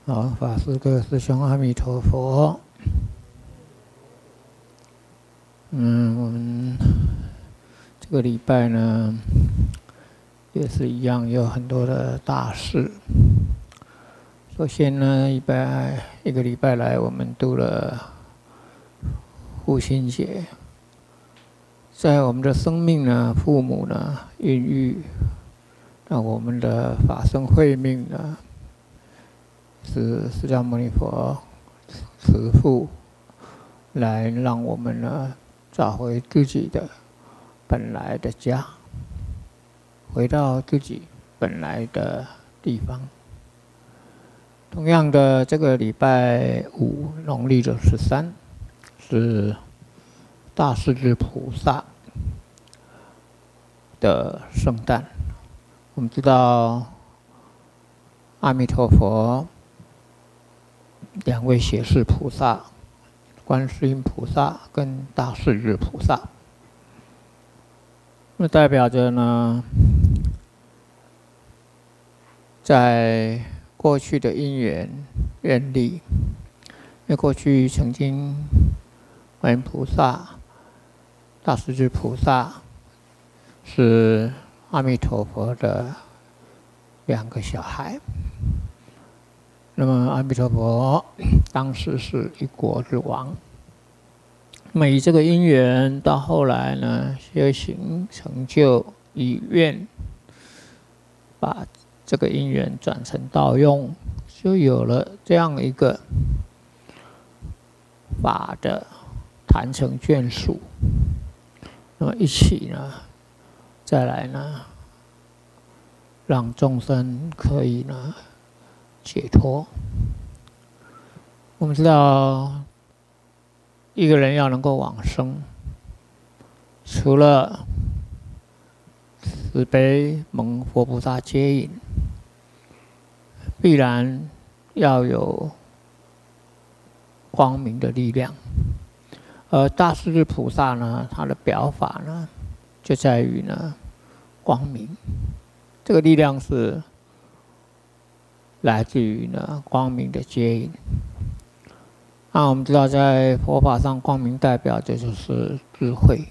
好，法师各位师兄，阿弥陀佛。我们这个礼拜呢，也是一样，有很多的大事。首先呢，一个礼拜来，我们度了父亲节。在我们的生命呢，父母呢孕育，让我们的法身慧命呢，是释迦牟尼佛慈父来让我们呢找回自己的本来的家，回到自己本来的地方。同样的，这个礼拜五，农历的13，是大势至菩萨的圣诞。我们知道，阿弥陀佛两位胁侍菩萨，观世音菩萨跟大势至菩萨，那代表着呢，在过去的因缘愿力，因为过去曾经观音菩萨、大势至菩萨是阿弥陀佛的2个小孩。那么阿弥陀佛当时是一国之王。那么以这个因缘，到后来呢，修行成就以愿，把这个因缘转成道用，就有了这样一个法的坛成眷属。那么一起呢，再来呢，让众生可以呢解脱。我们知道，一个人要能够往生，除了慈悲蒙佛菩萨接引，必然要有光明的力量。而大势至菩萨呢，他的表法呢，就在于呢光明。这个力量是来自于呢光明的接引。那我们知道，在佛法上，光明代表的就是智慧，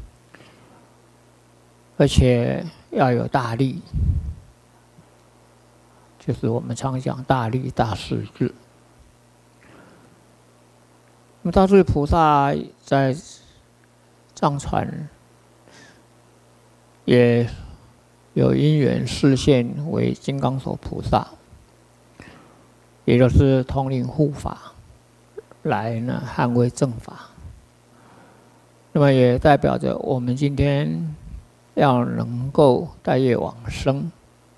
而且要有大力，就是我们常讲大力大势至。那么大势至菩萨在藏传也有因缘示现为金刚手菩萨，也就是统领护法，来呢捍卫正法。那么也代表着我们今天要能够带业往生，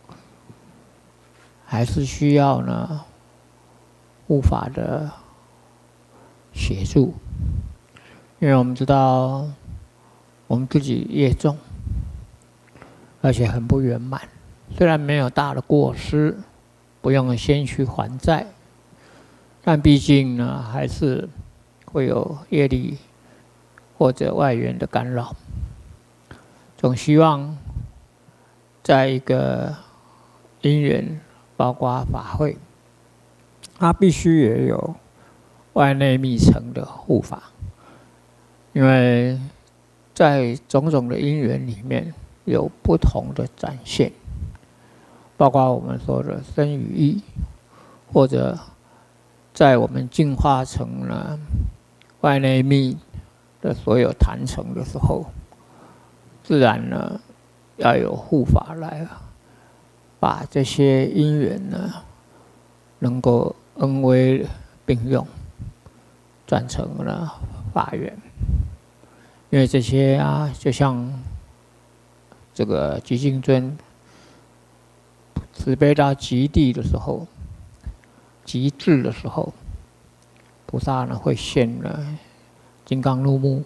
还是需要呢护法的协助。因为我们知道我们自己业重，而且很不圆满，虽然没有大的过失，不用先去还债，但毕竟呢，还是会有业力或者外缘的干扰。总希望在一个因缘，包括法会，它必须也有外内密乘的护法，因为在种种的因缘里面有不同的展现，包括我们说的身语意，或者在我们进化成了外内密的所有坛城的时候，自然呢要有护法来把这些因缘呢能够恩威并用，转成了法缘。因为这些啊，就像这个极尽尊慈悲到极地的时候，极致的时候，菩萨呢会现了金刚怒目，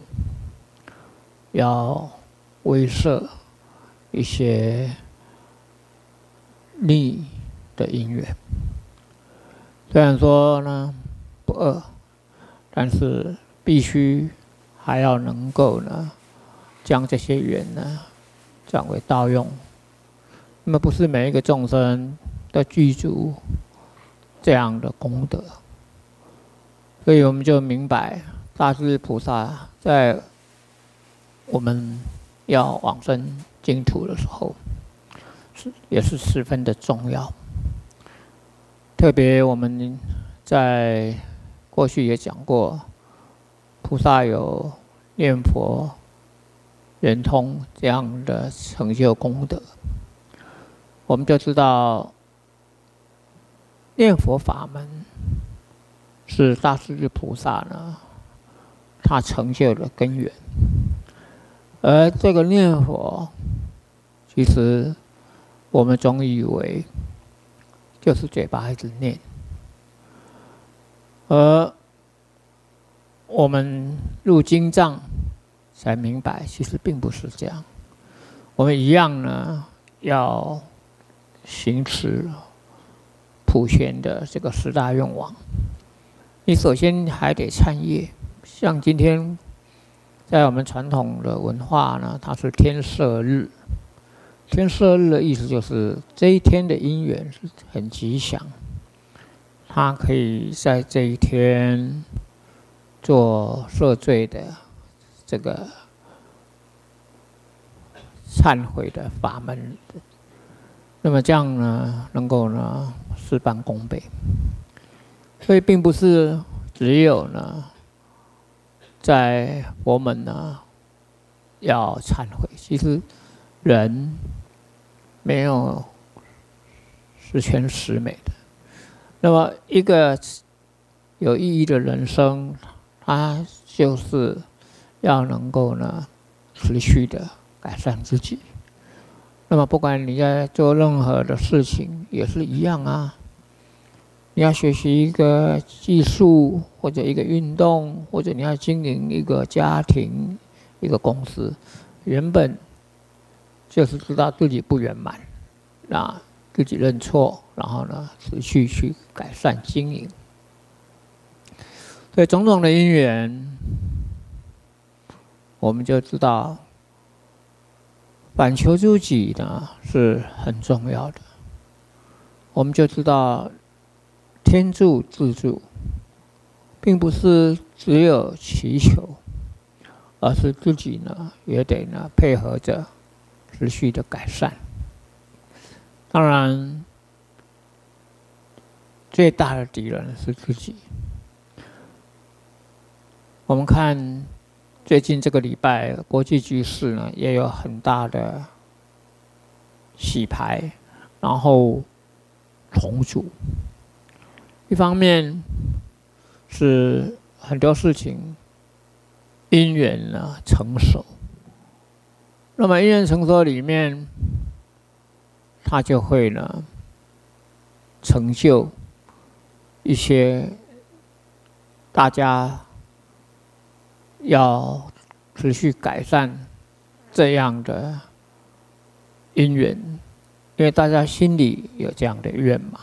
要威慑一些逆的因缘。虽然说呢不恶，但是必须还要能够呢将这些缘呢转为道用。那么不是每一个众生都具足这样的功德。所以我们就明白，大势菩萨在我们要往生净土的时候，也是十分的重要。特别我们在过去也讲过，菩萨有念佛圆通这样的成就功德，我们就知道念佛法门是大势至菩萨呢他成就的根源。而这个念佛，其实我们总以为就是嘴巴一直念，而我们入经藏才明白，其实并不是这样。我们一样呢，要行持普贤的这个10大愿望。你首先还得忏业，像今天在我们传统的文化呢，它是天赦日。天赦日的意思就是这一天的因缘是很吉祥，它可以在这一天做赦罪的这个忏悔的法门，那么这样呢，能够呢事半功倍。所以并不是只有呢在佛门呢要忏悔，其实人没有十全十美的。那么一个有意义的人生，它就是要能够呢持续的改善自己。那么不管你在做任何的事情也是一样啊，你要学习一个技术，或者一个运动，或者你要经营一个家庭、一个公司，原本就是知道自己不圆满，那自己认错，然后呢持续去改善经营。所以种种的因缘，我们就知道反求诸己呢是很重要的。我们就知道天助自助，并不是只有祈求，而是自己呢也得呢配合着持续的改善。当然，最大的敌人是自己。我们看最近这个礼拜国际局势呢，也有很大的洗牌，然后重组。一方面是很多事情因缘呢成熟，那么因缘成熟里面，它就会呢成就一些大家要持续改善这样的因缘，因为大家心里有这样的愿嘛。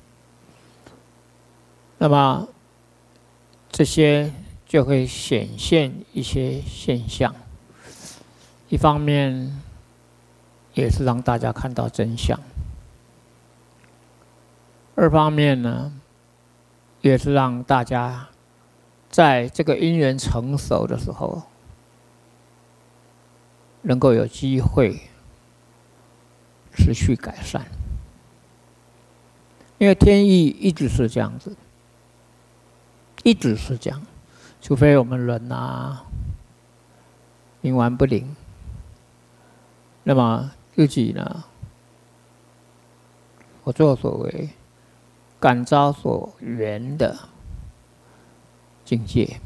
那么这些就会显现一些现象，一方面也是让大家看到真相，二方面呢，也是让大家在这个因缘成熟的时候，能够有机会持续改善。因为天意一直是这样子，一直是这样，除非我们人啊冥顽不灵，那么自己呢所作所为，感召所缘的境界。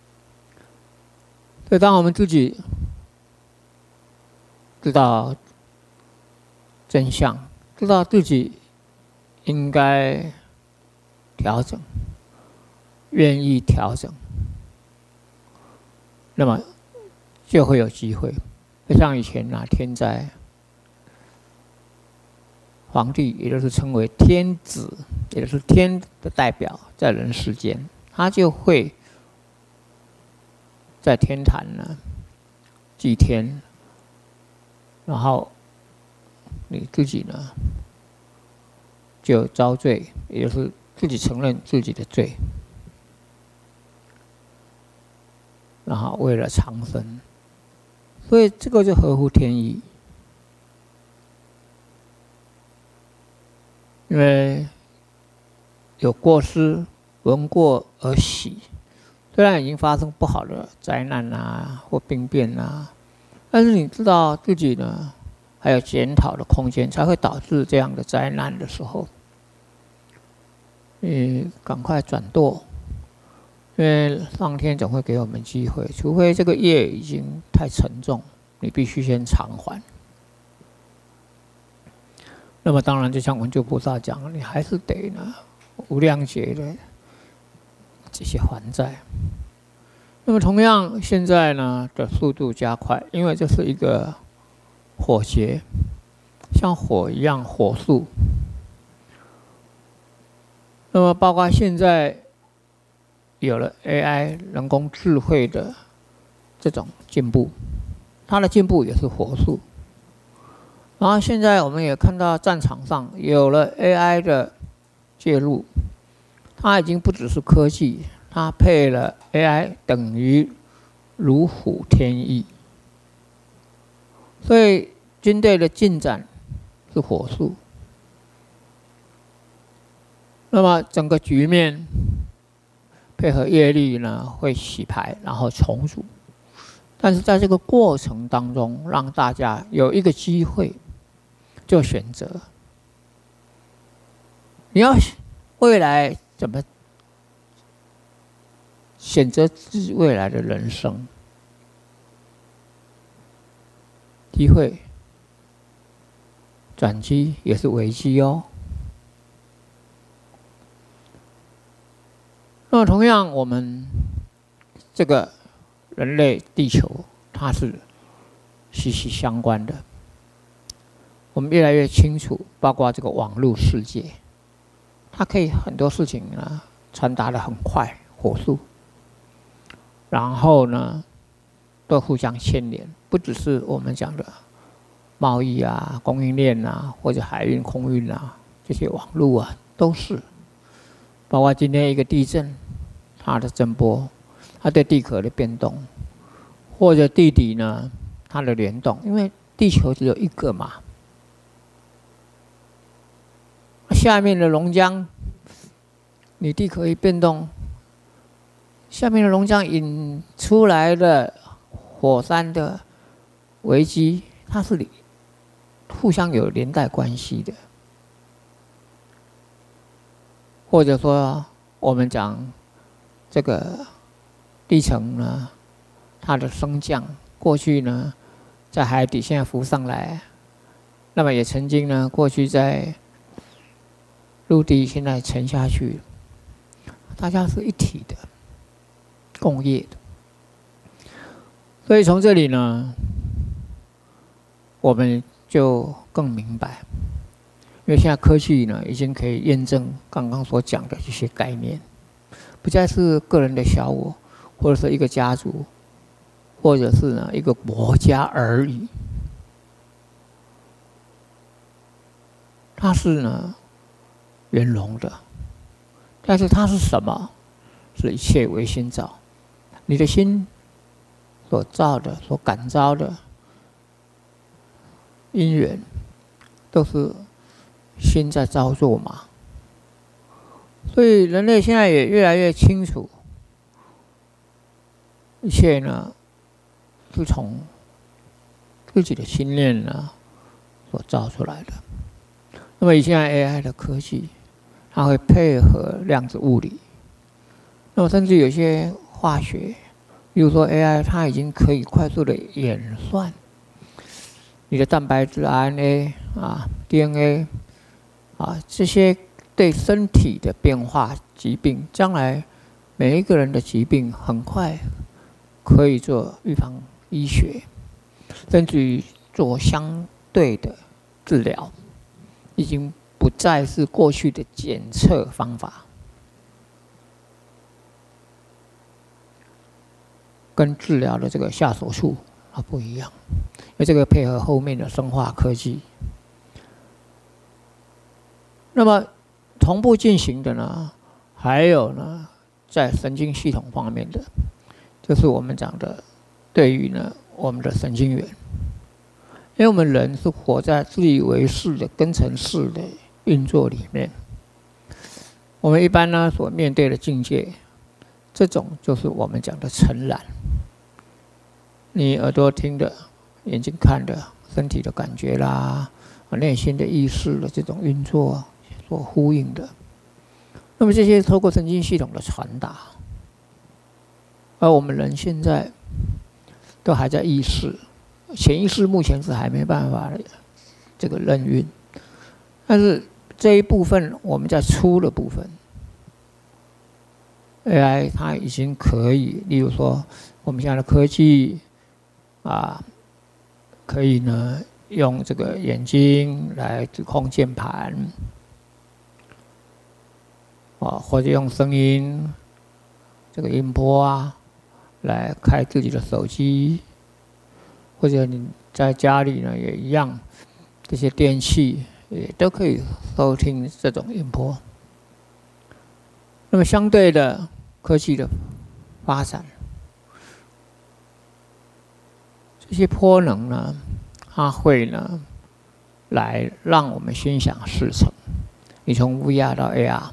所以当我们自己知道真相，知道自己应该调整，愿意调整，那么就会有机会。就像以前啊，天灾，皇帝也就是称为天子，也就是天的代表，在人世间，他就会在天坛呢祭天，然后你自己呢就遭罪，也就是自己承认自己的罪，然后为了长生，所以这个就合乎天意。因为有过失，闻过而喜。虽然已经发生不好的灾难啊或病变啊，但是你知道自己呢还有检讨的空间，才会导致这样的灾难的时候，你赶快转舵，因为上天总会给我们机会，除非这个业已经太沉重，你必须先偿还。那么当然，就像文殊菩萨讲，你还是得呢无量劫的这些还债。那么同样，现在呢的速度加快，因为这是一个火劫，像火一样火速。那么包括现在有了 AI 人工智慧的这种进步，它的进步也是火速。然后现在我们也看到战场上有了 AI 的介入，它已经不只是科技，它配了 AI 等于如虎添翼，所以军队的进展是火速。那么整个局面配合业力呢会洗牌，然后重组。但是在这个过程当中，让大家有一个机会做选择，你要未来怎么选择自己未来的人生？机会、转机也是危机哦。那么同样，我们这个人类地球，它是息息相关的。我们越来越清楚，包括这个网络世界，它可以很多事情呢传达得很快、火速，然后呢都互相牵连，不只是我们讲的贸易啊、供应链啊，或者海运、空运啊，这些网络啊都是。包括今天一个地震，它的震波，它对地壳的变动，或者地底呢它的联动，因为地球只有一个嘛。下面的龙江，你地壳一变动，下面的龙江引出来的火山的危机，它是互相有连带关系的。或者说，我们讲这个地层呢，它的升降，过去呢在海底，现在浮上来，那么也曾经呢过去在陆地，现在沉下去，大家是一体的，共业的。所以从这里呢，我们就更明白，因为现在科技呢已经可以验证刚刚所讲的这些概念，不再是个人的小我，或者是一个家族，或者是呢一个国家而已。它是呢圆融的，但是它是什么？是一切唯心造。你的心所造的、所感召的因缘，都是心在操作嘛。所以人类现在也越来越清楚，一切呢是从自己的心念呢所造出来的。那么以现在 AI 的科技，它会配合量子物理，那么甚至有些化学，比如说 AI， 它已经可以快速的演算你的蛋白质、RNA 啊、DNA 啊这些对身体的变化、疾病，将来每一个人的疾病很快可以做预防医学，甚至于做相对的治疗，已经不再是过去的检测方法。跟治疗的这个下手术它不一样，因为这个配合后面的生化科技。那么同步进行的呢，还有呢，在神经系统方面的，就是我们讲的对于呢我们的神经元，因为我们人是活在自以为是的根尘式的运作里面，我们一般呢所面对的境界，这种就是我们讲的尘染。你耳朵听的，眼睛看的，身体的感觉啦，内心的意识的这种运作所呼应的，那么这些透过神经系统的传达，而我们人现在都还在意识，潜意识目前是还没办法的这个任运，但是这一部分我们在粗的部分 ，AI 它已经可以，例如说我们现在的科技可以呢用这个眼睛来指控键盘，或者用声音这个音波来开自己的手机，或者你在家里呢也一样，这些电器也都可以收听这种音波。那么相对的科技的发展，这些波能呢，它会呢来让我们心想事成。你从 VR 到 AR，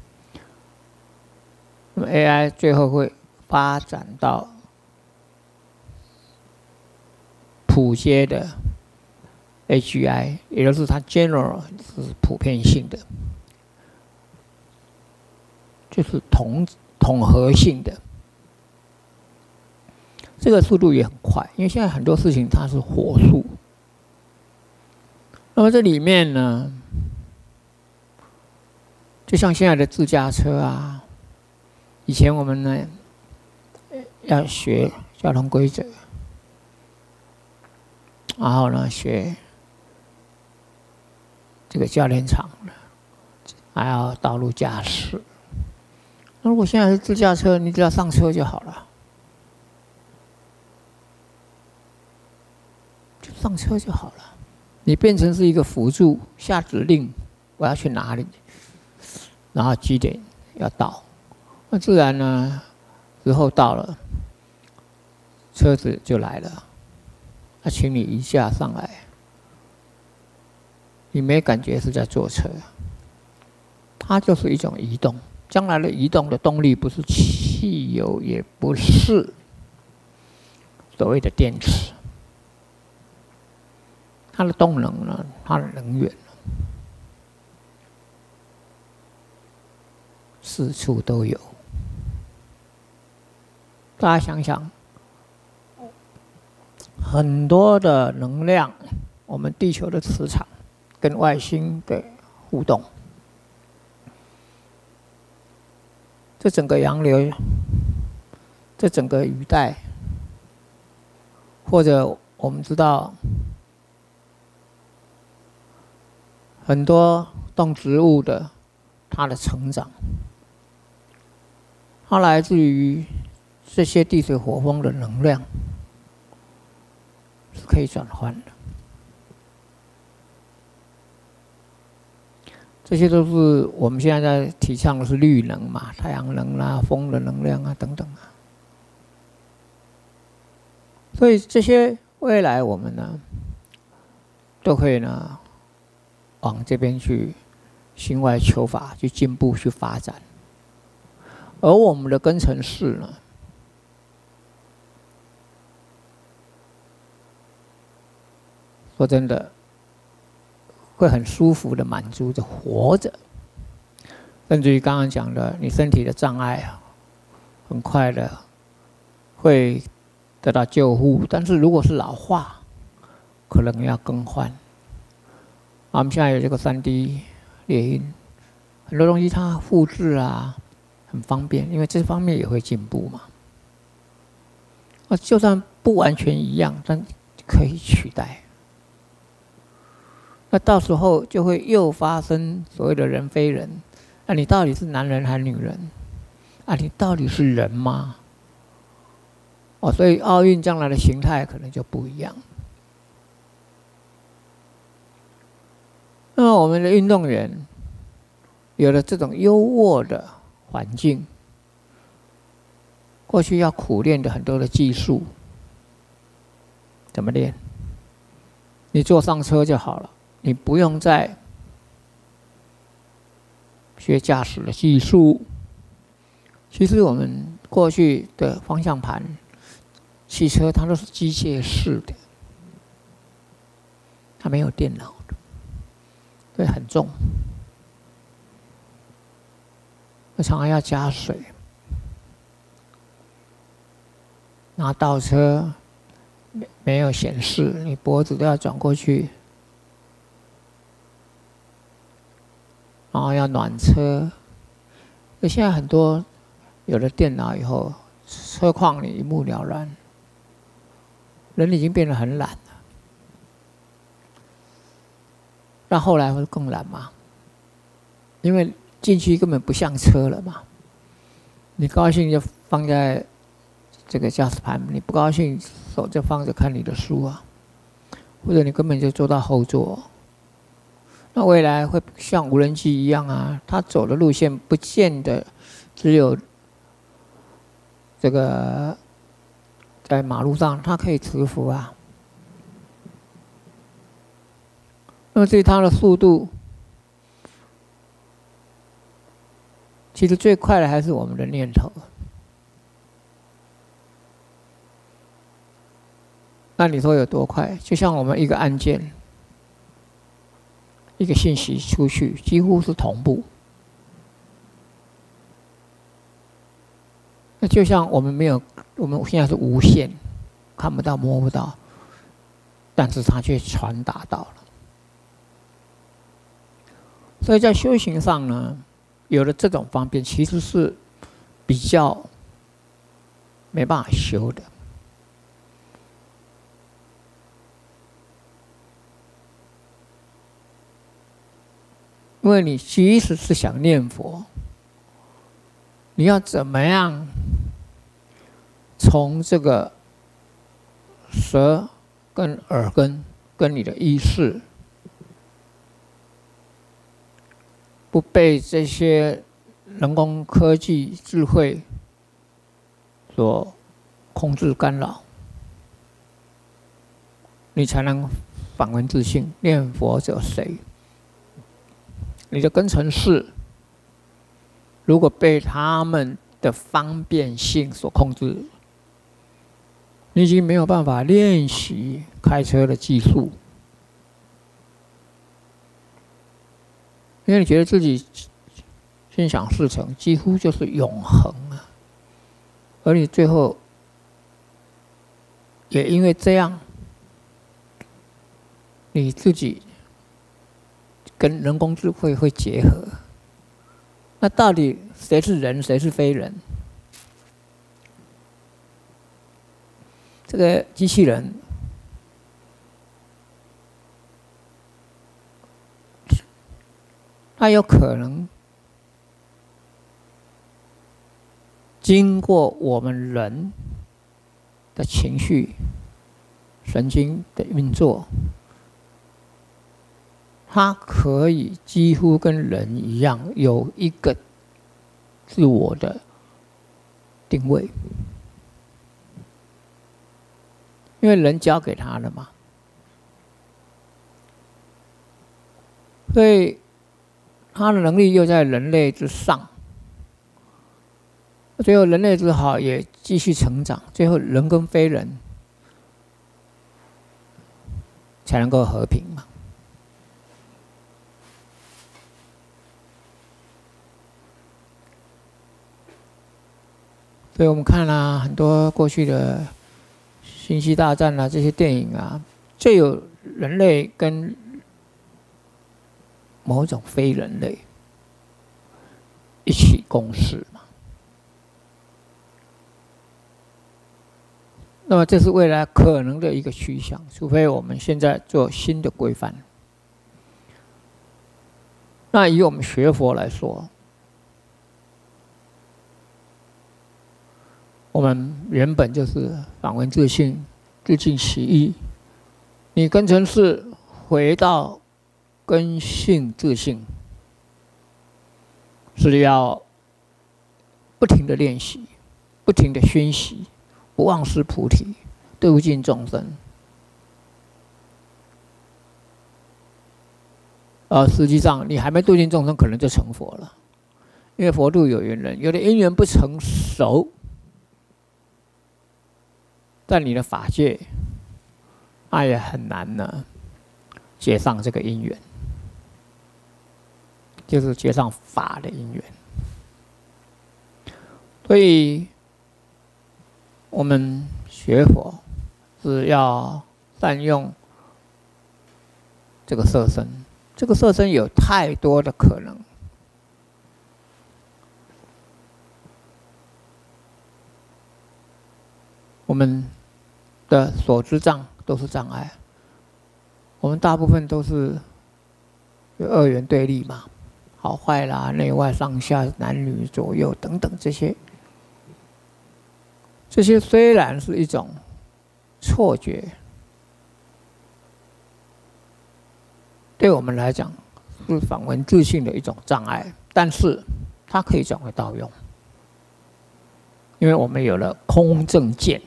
那么 AI 最后会发展到普阶的 AGI， 也就是它 general 是普遍性的，就是统合性的。这个速度也很快，因为现在很多事情它是火速。那么这里面呢，就像现在的自驾车以前我们呢要学交通规则，然后呢学这个教练场，还要道路驾驶。那如果现在是自驾车，你只要上车就好了。上车就好了，你变成是一个辅助，下指令，我要去哪里，然后几点要到，那自然呢，之后到了，车子就来了，那请你移驾上来，你没感觉是在坐车，它就是一种移动。将来的移动的动力不是汽油，也不是所谓的电池。它的动能呢，它的能源四处都有。大家想想，很多的能量，我们地球的磁场跟外星的互动，这整个洋流，这整个雨带，或者我们知道。很多动植物的它的成长，它来自于这些地水火风的能量，是可以转换的。这些都是我们现在在提倡的是绿能嘛，太阳能风的能量等等所以这些未来我们呢，都会呢。往这边去心外求法，去进步，去发展。而我们的根尘世呢，说真的，会很舒服的满足着活着。甚至于刚刚讲的，你身体的障碍很快的会得到救护，但是如果是老化，可能要更换。我们现在有这个3D 列印，很多东西它复制很方便，因为这方面也会进步嘛。就算不完全一样，但可以取代。那到时候就会又发生所谓的人非人，那你到底是男人还是女人？你到底是人吗？所以奥运将来的形态可能就不一样。那么我们的运动员有了这种优渥的环境，过去要苦练的很多的技术，怎么练？你坐上车就好了，你不用再学驾驶的技术。其实我们过去的方向盘、汽车它都是机械式的，它没有电脑的，所以很重，常常要加水。拿倒车没有显示，你脖子都要转过去，然后要暖车。现在很多有了电脑以后，车况你一目了然，人已经变得很懒了。那后来会更懒嘛？因为进去根本不像车了嘛。你高兴就放在这个驾驶盘，你不高兴手就放着看你的书啊，或者你根本就坐到后座。那未来会像无人机一样啊，它走的路线不见得只有这个在马路上它可以磁浮啊。那么至于它的速度，其实最快的还是我们的念头。那你说有多快？就像我们一个按键，一个信息出去，几乎是同步。那就像我们现在是无线，看不到摸不到，但是它却传达到了。所以在修行上呢，有了这种方便，其实是比较没办法修的。因为你即使是想念佛，你要怎么样从这个舌跟耳根跟你的意识，不被这些人工科技智慧所控制干扰，你才能反闻自性。念佛者谁？你的根尘世，如果被他们的方便性所控制，你已经没有办法练习开车的技术，因为你觉得自己心想事成，几乎就是永恒啊。而你最后也因为这样，你自己跟人工智慧会结合，那到底谁是人，谁是非人？这个机器人，它有可能经过我们人的情绪、神经的运作，它可以几乎跟人一样，有一个自我的定位，因为人交给他了嘛，所以他的能力又在人类之上，最后人类只好也继续成长，最后人跟非人才能够和平嘛。所以我们看了很多过去的星际大战啊，这些电影啊，就有人类跟某种非人类一起共事嘛。那么这是未来可能的一个趋向，除非我们现在做新的规范。那以我们学佛来说，我们原本就是反闻自性，自净其意。你根尘世回到根性自性， 是要不停的练习，不停的熏习，不忘失菩提，度尽众生。实际上你还没度尽众生，可能就成佛了，因为佛度有缘人，有的因缘不成熟，在你的法界，那也很难呢结上这个因缘，就是结上法的因缘。所以，我们学佛是要善用这个色身。这个色身有太多的可能，我们的所知障都是障碍。我们大部分都是二元对立嘛，好坏啦、内外上下、男女左右等等这些。这些虽然是一种错觉，对我们来讲是反闻自性的一种障碍，但是它可以转为道用，因为我们有了空正见，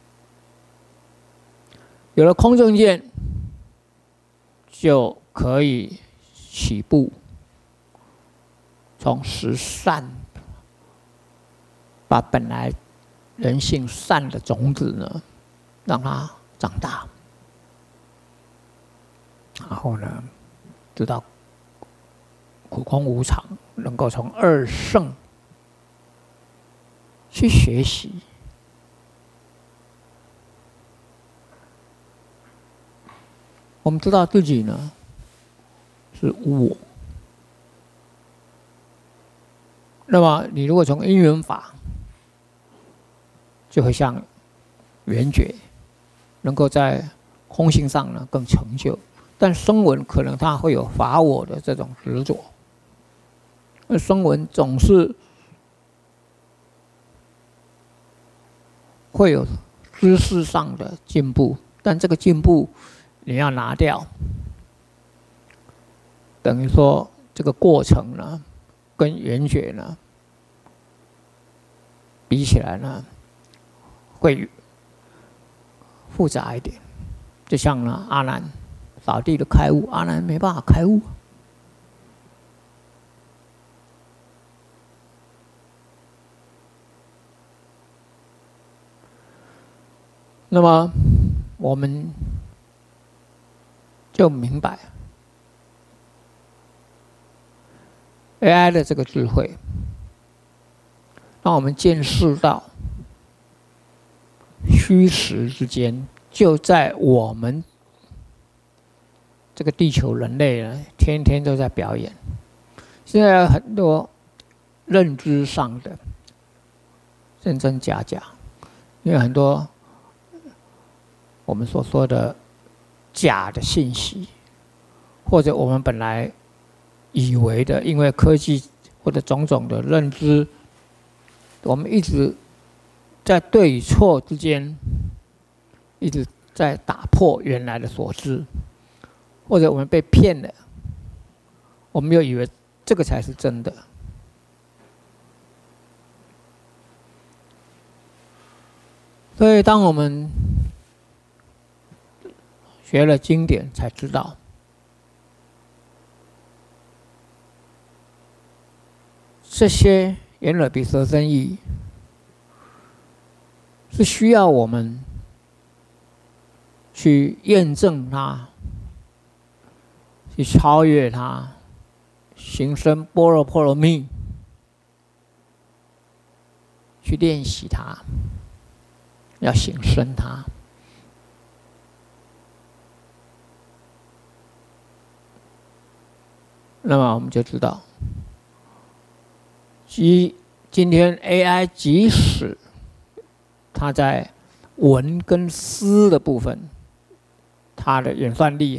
有了空正见，就可以起步，从十善，把本来人性善的种子呢，让它长大，然后呢，知道苦空无常，能够从二圣去学习。我们知道自己呢是无我，那么你如果从因缘法，就会像圆觉，能够在空性上呢更成就。但声闻可能它会有法我的这种执着，那声闻总是会有知识上的进步，但这个进步你要拿掉，等于说这个过程呢，跟圆觉呢比起来呢，会复杂一点。就像呢阿难扫地的开悟，阿难没办法开悟。那么我们就明白 AI 的这个智慧，让我们见识到虚实之间，就在我们这个地球人类呢，天天都在表演。现在有很多认知上的真真假假，因为很多我们所说的假的信息，或者我们本来以为的，因为科技或者种种的认知，我们一直在对与错之间，一直在打破原来的所知。或者我们被骗了，我们又以为这个才是真的。所以，当我们学了经典，才知道，这些眼耳鼻舌身意是需要我们去验证它。去超越它，行深般若波罗蜜，去练习它，要行深它。那么我们就知道，今天 AI 即使它在文跟思的部分，它的演算力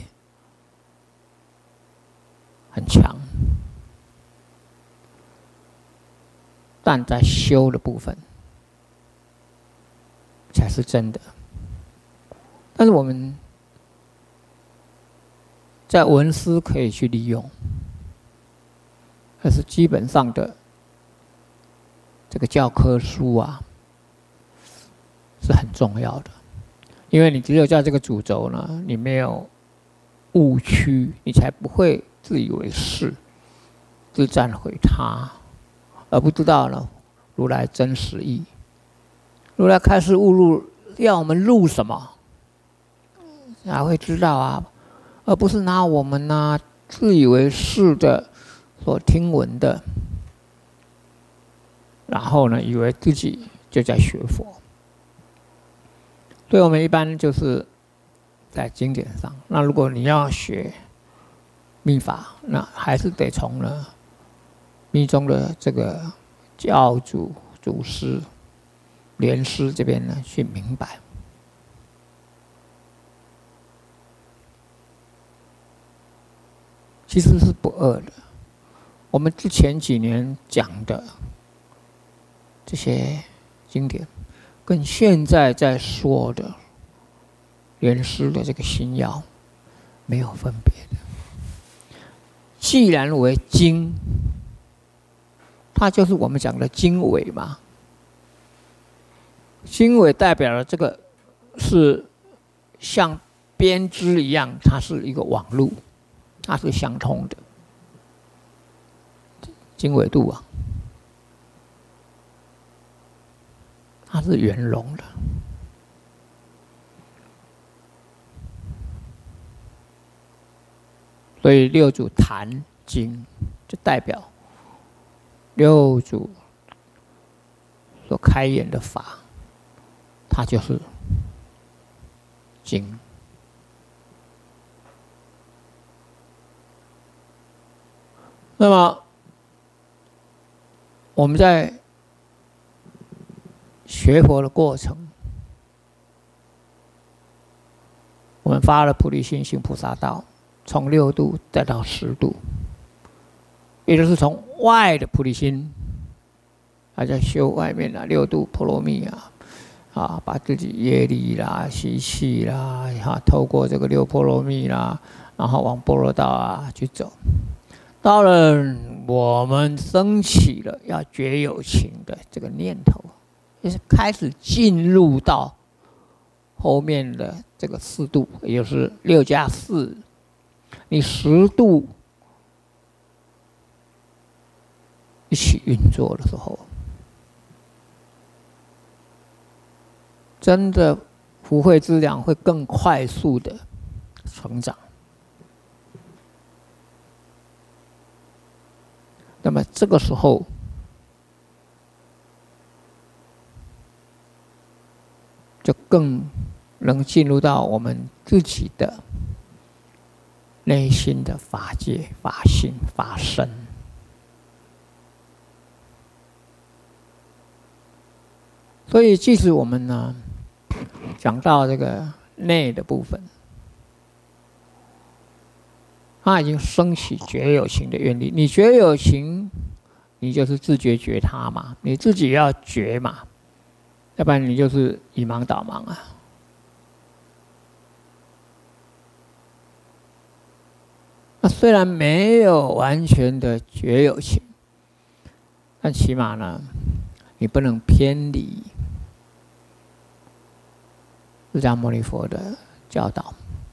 很强，但在修的部分才是真的。但是我们在文思可以去利用，但是基本上的这个教科书啊是很重要的，因为你只有在这个主轴呢，你没有误区，你才不会自以为是、自赞毁他，而不知道呢如来真实义。如来开示悟入，要我们入什么，才会知道啊，而不是拿我们呢自以为是的所听闻的，然后呢以为自己就在学佛。所以我们一般就是在经典上。那如果你要学密法，那还是得从呢密宗的这个教主、祖师、莲师这边呢去明白。其实是不二的。我们之前几年讲的这些经典，跟现在在说的莲师的这个心要没有分别的。既然为经，它就是我们讲的经纬嘛。经纬代表了这个是像编织一样，它是一个网路，它是相通的。经纬度啊，它是圆融的。所以六祖坛经就代表六祖所开演的法，它就是经。那么我们在学佛的过程，我们发了菩提心，行菩萨道，从6度再到10度，也就是从外的菩提心，还在修外面的6度波罗蜜啊，把自己业力啦、习气啦，透过这个6波罗蜜啦，然后往般若道去走。到了我们升起了要觉有情的这个念头，就是开始进入到后面的这个4度，也就是6加4，你10度一起运作的时候，真的福慧资粮会更快速的成长。那么这个时候，就更能进入到我们自己的内心的法界、法性、法身。所以，即使我们呢讲到这个内的部分，他已经升起觉有情的愿力。你觉有情，你就是自觉觉他嘛，你自己要觉嘛，要不然你就是以盲导盲啊。那虽然没有完全的觉有情，但起码呢，你不能偏离释迦牟尼佛的教导。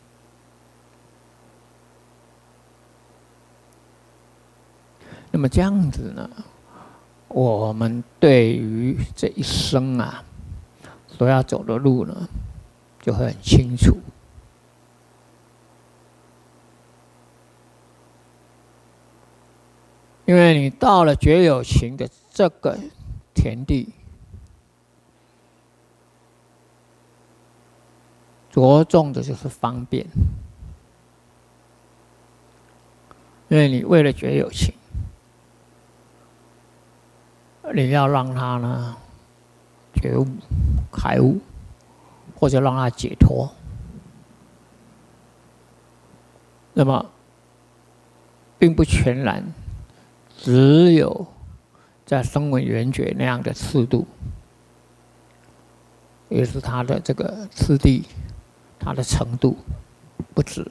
那么这样子呢，我们对于这一生所要走的路呢，就会很清楚。因为你到了觉有情的这个田地，着重的就是方便。因为你为了觉有情，你要让他呢觉悟、开悟，或者让他解脱。那么，并不全然只有在声闻缘觉那样的次度，也是他的这个次第，他的程度不止，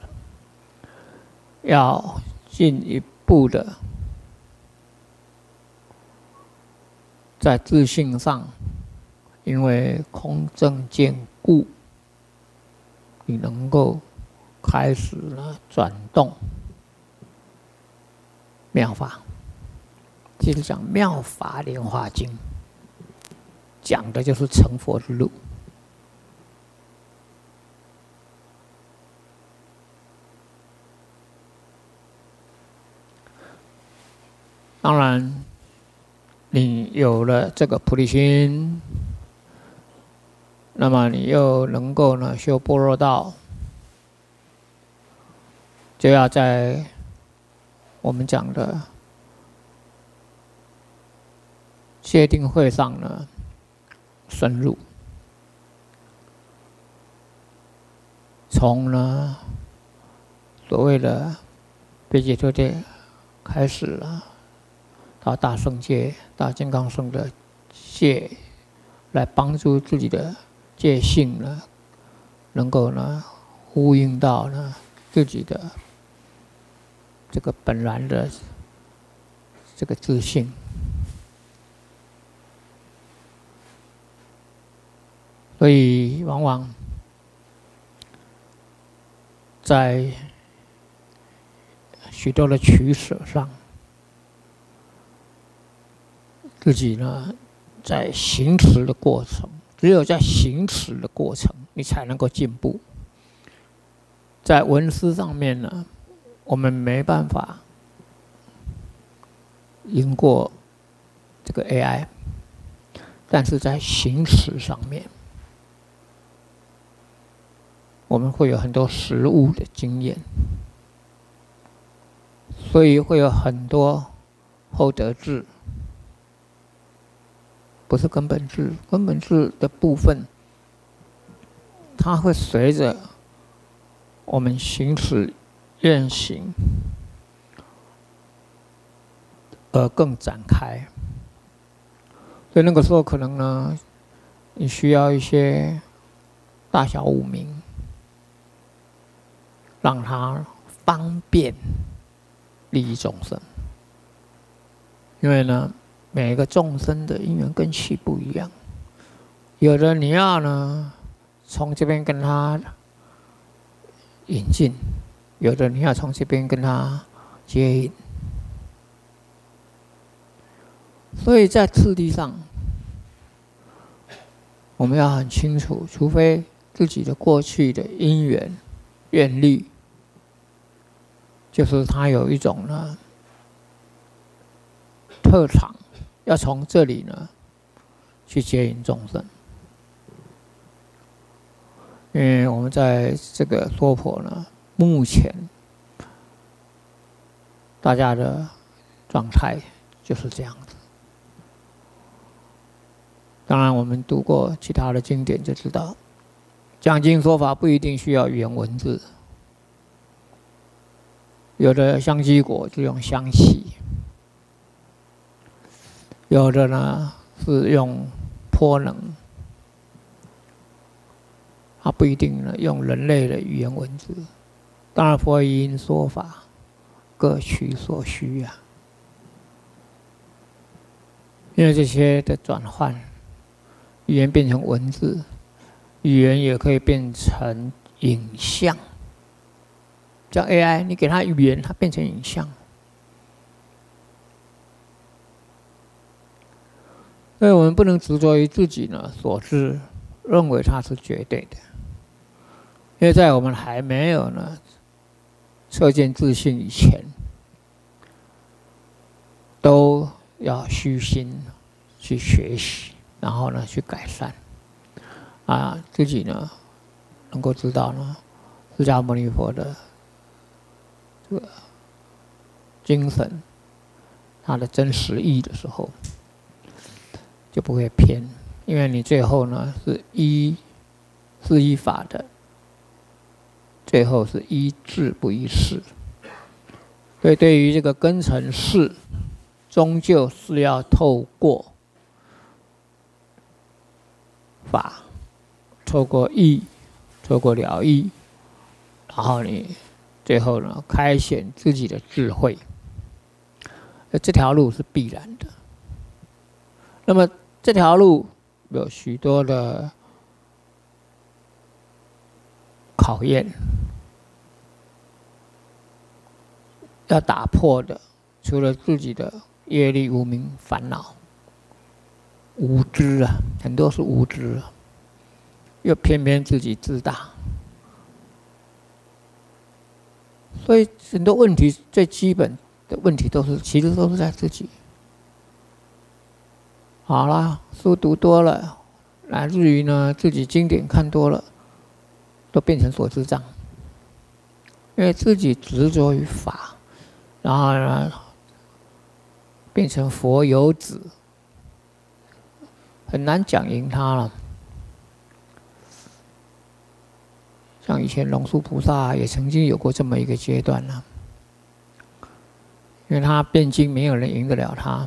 要进一步的在自性上，因为空正坚固，你能够开始呢转动妙法。接着讲《妙法莲华经》，讲的就是成佛之路。当然，你有了这个菩提心，那么你又能够呢修般若道，就要在我们讲的戒定慧上呢深入，从呢所谓的别解脱戒开始了，到大圣戒、到金刚圣的戒，来帮助自己的戒性呢，能够呢呼应到呢自己的这个本然的这个自性。所以往往在许多的取舍上，自己呢在行持的过程，只有在行持的过程，你才能够进步。在文思上面呢，我们没办法赢过这个 AI， 但是在行持上面，我们会有很多实务的经验，所以会有很多后得智，不是根本智。根本智的部分，它会随着我们行持愿行而更展开。所以那个时候可能呢，你需要一些大小五明，让它方便利益众生。因为呢，每一个众生的因缘根器不一样，有的你要呢从这边跟他引进，有的你要从这边跟他接引。所以在次第上，我们要很清楚，除非自己的过去的因缘愿力，就是他有一种呢特长，要从这里呢去接引众生。因为我们在这个娑婆呢，目前大家的状态就是这样子。当然，我们读过其他的经典就知道，讲经说法不一定需要语言文字，有的香积果就用香气，有的呢是用波能，它不一定呢用人类的语言文字。当然，佛语音说法各取所需啊，因为这些的转换，语言变成文字，语言也可以变成影像。叫 AI， 你给它语言，它变成影像。所以我们不能执着于自己呢所知，认为它是绝对的。因为在我们还没有呢彻见自性以前，都要虚心去学习，然后呢去改善，自己呢能够知道呢释迦牟尼佛的这个精神，它的真实意的时候，就不会偏。因为你最后呢是依法的，最后是依智不依事。所以对于这个根尘事，终究是要透过法，透过义，透过了义，然后你最后呢开显自己的智慧。这条路是必然的。 那么这条路有许多的考验，要打破的，除了自己的业力、无明、烦恼、无知啊，很多是无知啊，又偏偏自己自大，所以很多问题最基本的问题其实都是在自己。好啦，书读多了，乃至于呢自己经典看多了，都变成所知障，因为自己执着于法，然后呢变成佛有子，很难讲赢他了。像以前龙树菩萨也曾经有过这么一个阶段呢，因为他辩经没有人赢得了他。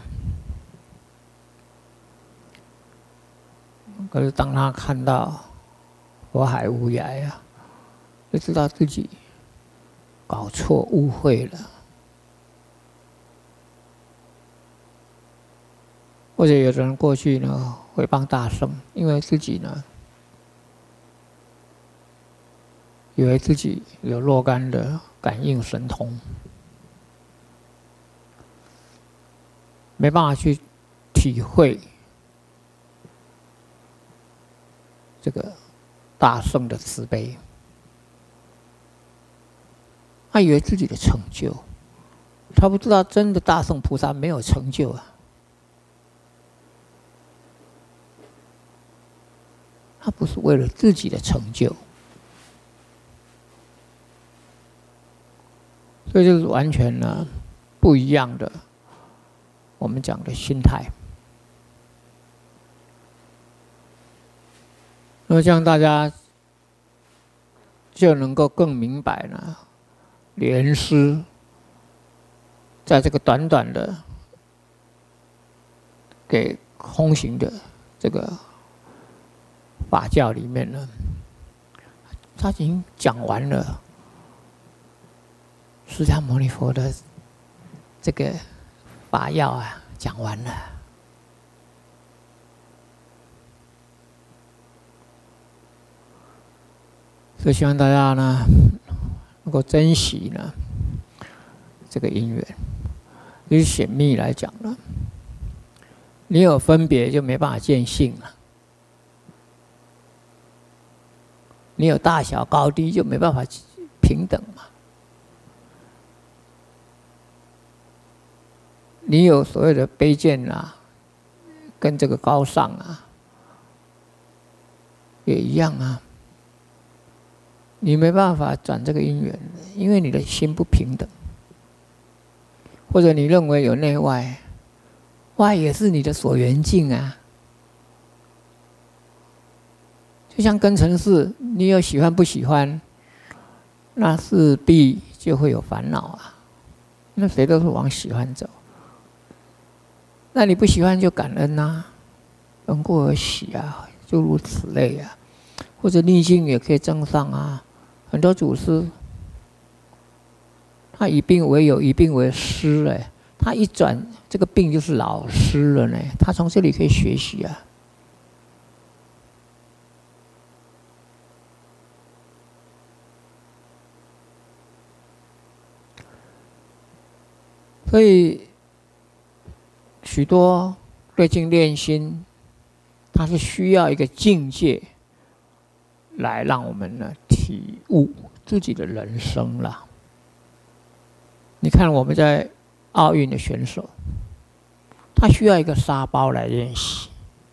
可是当他看到佛海无涯呀，就知道自己搞错误会了。或者有的人过去呢诽谤大圣，因为自己呢以为自己有若干的感应神通，没办法去体会这个大圣的慈悲，他以为自己的成就，他不知道真的大圣菩萨没有成就啊，他不是为了自己的成就，所以就是完全呢不一样的我们讲的心态。那么这样大家就能够更明白呢，莲师在这个短短的给空行的这个法教里面呢，他已经讲完了释迦牟尼佛的这个法要啊，讲完了。所以希望大家呢能够珍惜呢这个因缘。对于显密来讲呢，你有分别就没办法见性了，你有大小高低就没办法平等嘛。你有所谓的卑贱啊，跟这个高尚啊，也一样啊。你没办法转这个因缘，因为你的心不平等，或者你认为有内外，外也是你的所缘境啊。就像根尘世，你有喜欢不喜欢，那势必就会有烦恼啊。那谁都是往喜欢走，那你不喜欢就感恩啊，恩过而喜啊，诸如此类啊。或者逆境也可以增上啊。很多祖师，他以病为友，以病为师哎，他一转这个病就是老师了呢。他从这里可以学习啊。所以许多对境练心，它是需要一个境界来让我们呢体悟自己的人生啦。你看我们在奥运的选手，他需要一个沙包来练习，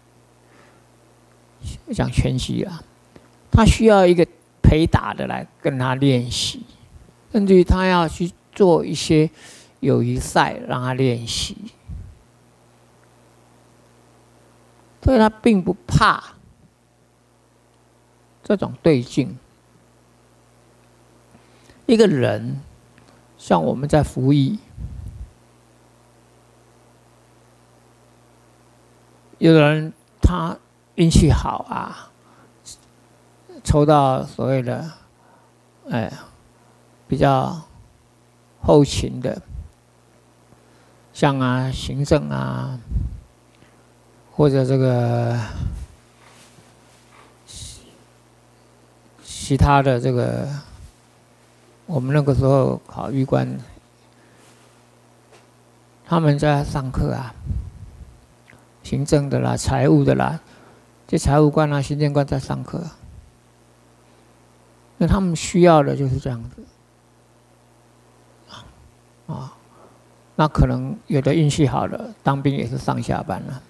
讲拳击啊，他需要一个陪打的来跟他练习，甚至于他要去做一些友谊赛让他练习，所以他并不怕这种对境。一个人像我们在服役，有的人他运气好啊，抽到所谓的比较后勤的，像行政啊， 或者这个其他的这个，我们那个时候考预官，他们在上课啊，行政的啦、财务的啦，这财务官啊、行政官在上课，那他们需要的就是这样子啊。那可能有的运气好了，当兵也是上下班了。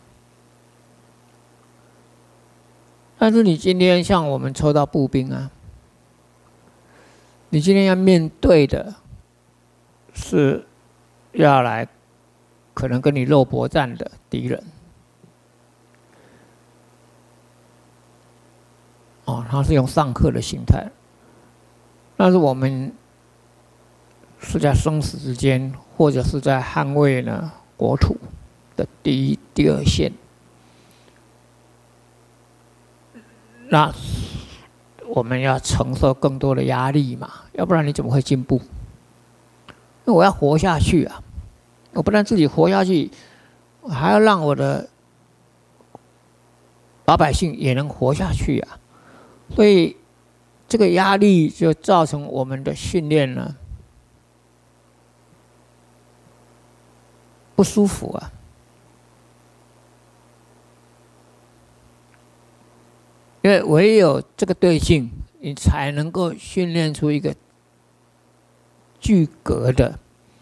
但是你今天像我们抽到步兵啊，你今天要面对的是要来可能跟你肉搏战的敌人。哦，他是用上课的心态，但是我们是在生死之间，或者是在捍卫呢国土的第一、第二线。那我们要承受更多的压力嘛，要不然你怎么会进步？因为我要活下去啊！我不但自己活下去，我还要让我的老百姓也能活下去啊！所以这个压力就造成我们的训练呢不舒服啊。因为唯有这个对境，你才能够训练出一个具格的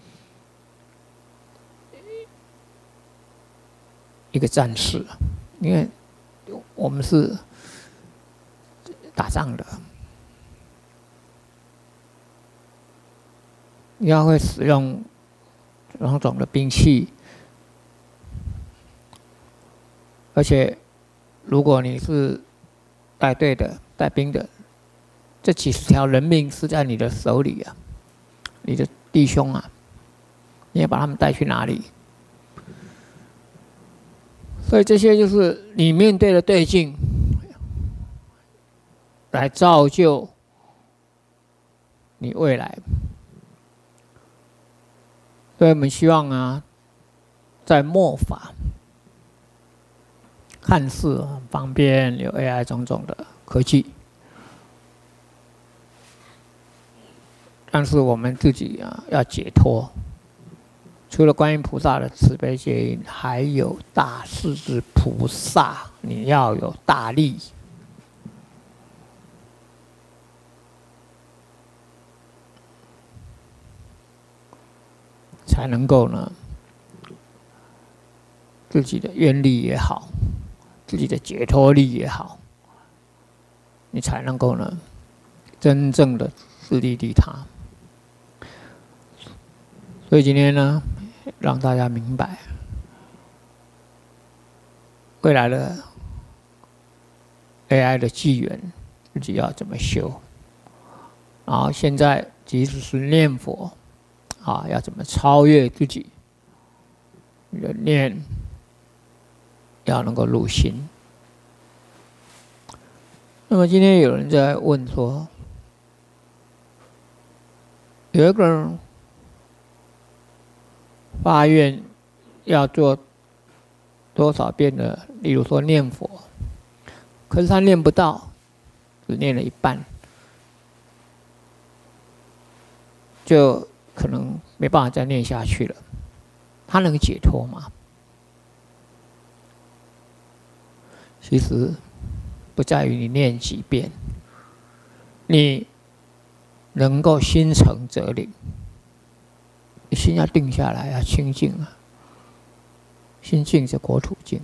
一个战士。因为我们是打仗的，你要会使用种种的兵器，而且如果你是带队的、带兵的，这几十条人命是在你的手里啊，你的弟兄啊，你要把他们带去哪里？所以这些就是你面对的对境，来造就你未来。所以我们希望啊，在末法看似很方便，有 AI 种种的科技，但是我们自己啊要解脱。除了观音菩萨的慈悲接引，还有大势至菩萨，你要有大力，才能够呢，自己的愿力也好，自己的解脱力也好，你才能够呢，真正的自利利他。所以今天呢，让大家明白未来的 AI 的纪元，自己要怎么修。然后现在即使是念佛啊，要怎么超越自己？你的念要能够入心。那么今天有人在问说，有一个人发愿要做多少遍的，例如说念佛，可是他念不到，只念了一半，就可能没办法再念下去了。他能解脱吗？其实不在于你念几遍，你能够心诚则灵。你心要定下来，要清净啊！心静则国土静。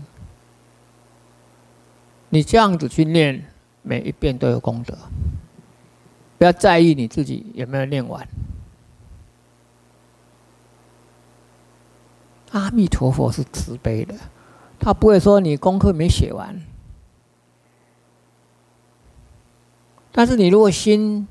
你这样子去念，每一遍都有功德。不要在意你自己有没有念完。阿弥陀佛是慈悲的，他不会说你功课没写完。但是你如果心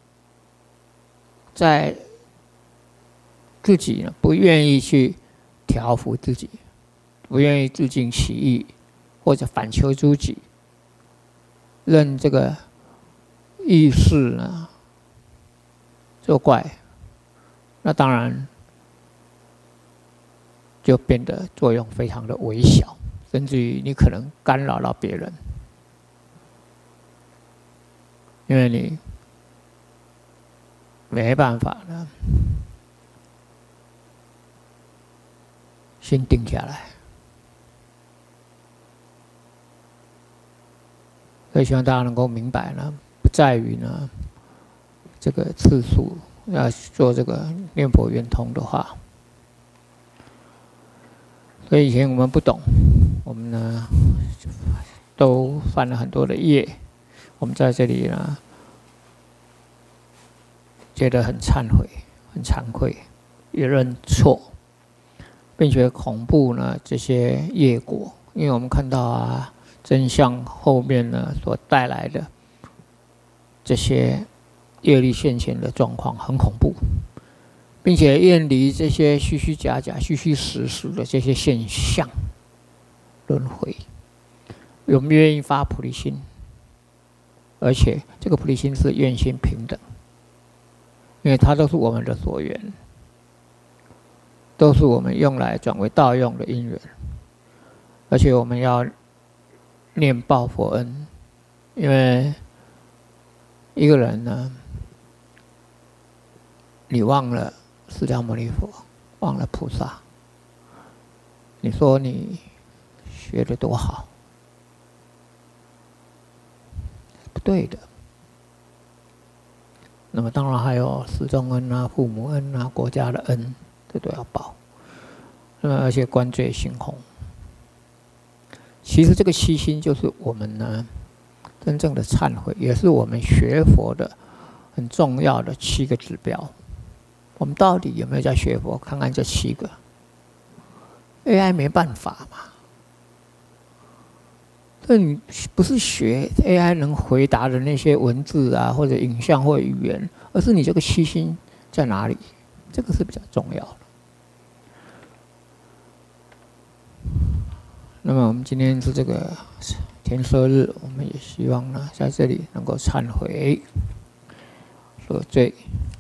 在自己呢，不愿意去调伏自己，不愿意自尽其意，或者反求诸己，任这个意识呢作怪，那当然就变得作用非常的微小， 甚至于你可能干扰到别人，因为你没办法呢，心定下来。所以希望大家能够明白呢，不在于呢这个次数，要做这个念佛圆通的话。所以以前我们不懂，我们呢都犯了很多的业，我们在这里呢觉得很忏悔、很惭愧，也认错，并且恐怖呢这些业果，因为我们看到啊真相后面呢所带来的这些业力现前的状况很恐怖。并且远离这些虚虚假假、虚虚实实的这些现象轮回，我们愿意发菩提心，而且这个菩提心是愿心平等，因为它都是我们的所缘，都是我们用来转为道用的因缘，而且我们要念报佛恩，因为一个人呢，你忘了释迦牟尼佛，忘了菩萨，你说你学得多好，不对的。那么当然还有师宗恩啊、父母恩啊、国家的恩，这都要报。那么而且观罪行弘，其实这个七心就是我们呢真正的忏悔，也是我们学佛的很重要的7个指标。我们到底有没有在学佛？看看这7个 ，AI 没办法嘛。这你不是学 AI 能回答的那些文字啊，或者影像或语言，而是你这个七心在哪里？这个是比较重要的。那么我们今天是这个天赦日，我们也希望呢，在这里能够忏悔、赦罪、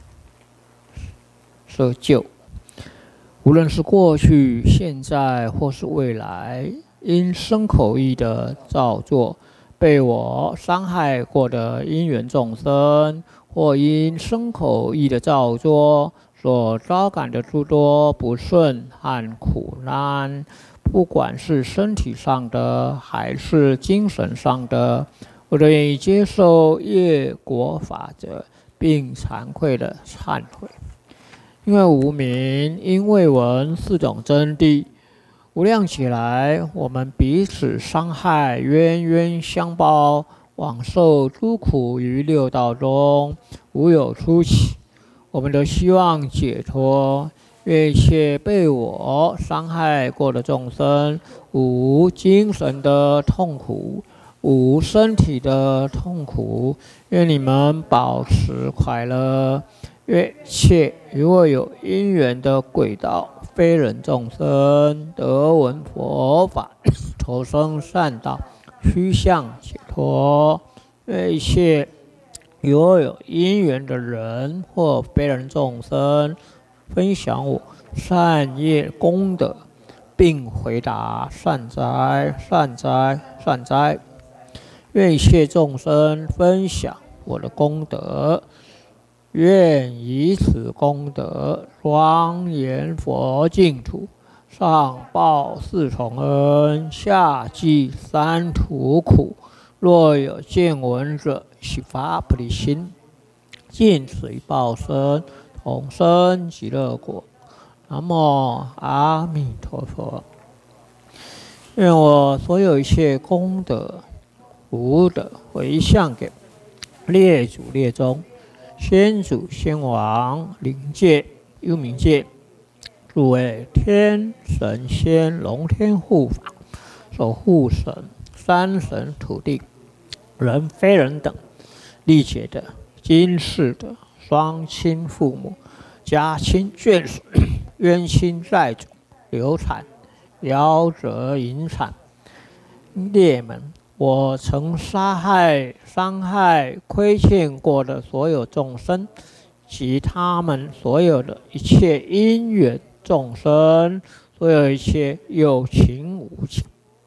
赦旧，无论是过去、现在或是未来，因身口意的造作，被我伤害过的因缘众生，或因身口意的造作所招感的诸多不顺和苦难，不管是身体上的还是精神上的，我都愿意接受业果法则，并惭愧的忏悔。因为无明，因未闻4种真谛，无量起来，我们彼此伤害，冤冤相报，往受诸苦于六道中，无有出期。我们都希望解脱，愿一切被我伤害过的众生，无精神的痛苦，无身体的痛苦，愿你们保持快乐。愿一切与我有因缘的鬼道非人众生，得闻佛法，投生善道，趋向解脱。愿一切与我有因缘的人或非人众生，分享我善业功德，并回答善哉善哉善哉。愿一切众生分享我的功德，愿以此功德庄严佛净土，上报4重恩，下济3途苦。若有见闻者，悉发菩提心，尽此一报身，同生极乐国。南无阿弥陀佛。愿我所有一切功德、福德回向给列祖列宗、先祖先王、灵界、幽冥界诸位天神仙、龙天护法、守护神、山神、土地、人非人等，历劫的、今世的双亲父母、家亲眷属、冤亲债主、流产、夭折、引产、劣门，我曾杀害、伤害、亏欠过的所有众生，及他们所有的一切因缘众生，所有一切有情无情、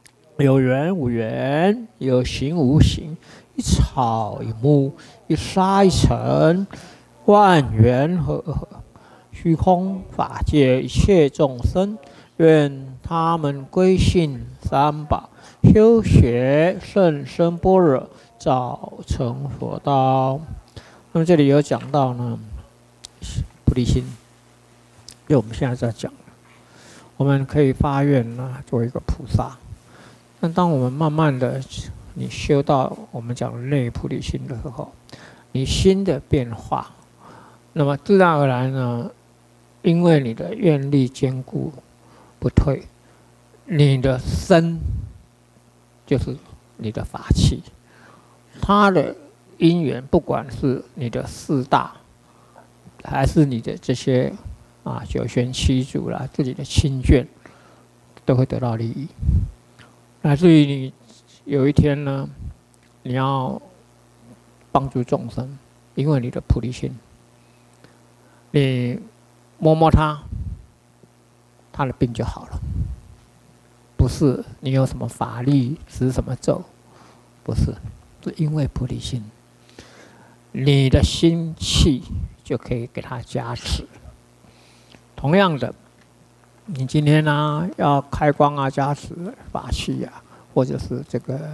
有缘无缘，有形无形，一草一木，一沙一尘，万缘和合，虚空法界一切众生，愿他们归信三宝，修学甚深般若，早成佛道。那么这里有讲到呢，菩提心，就我们现在在讲，我们可以发愿呢，做一个菩萨。但当我们慢慢的，你修到我们讲内菩提心的时候，你心的变化，那么自然而然呢，因为你的愿力坚固不退，你的身就是你的法器，它的因缘，不管是你的四大，还是你的这些九玄七祖啦，自己的亲眷，都会得到利益。乃至于你有一天呢，你要帮助众生，因为你的菩提心，你摸摸他，他的病就好了。不是你有什么法力施什么咒，不是，是因为菩提心，你的心气就可以给他加持。同样的，你今天呢要开光啊、加持法器啊，或者是这个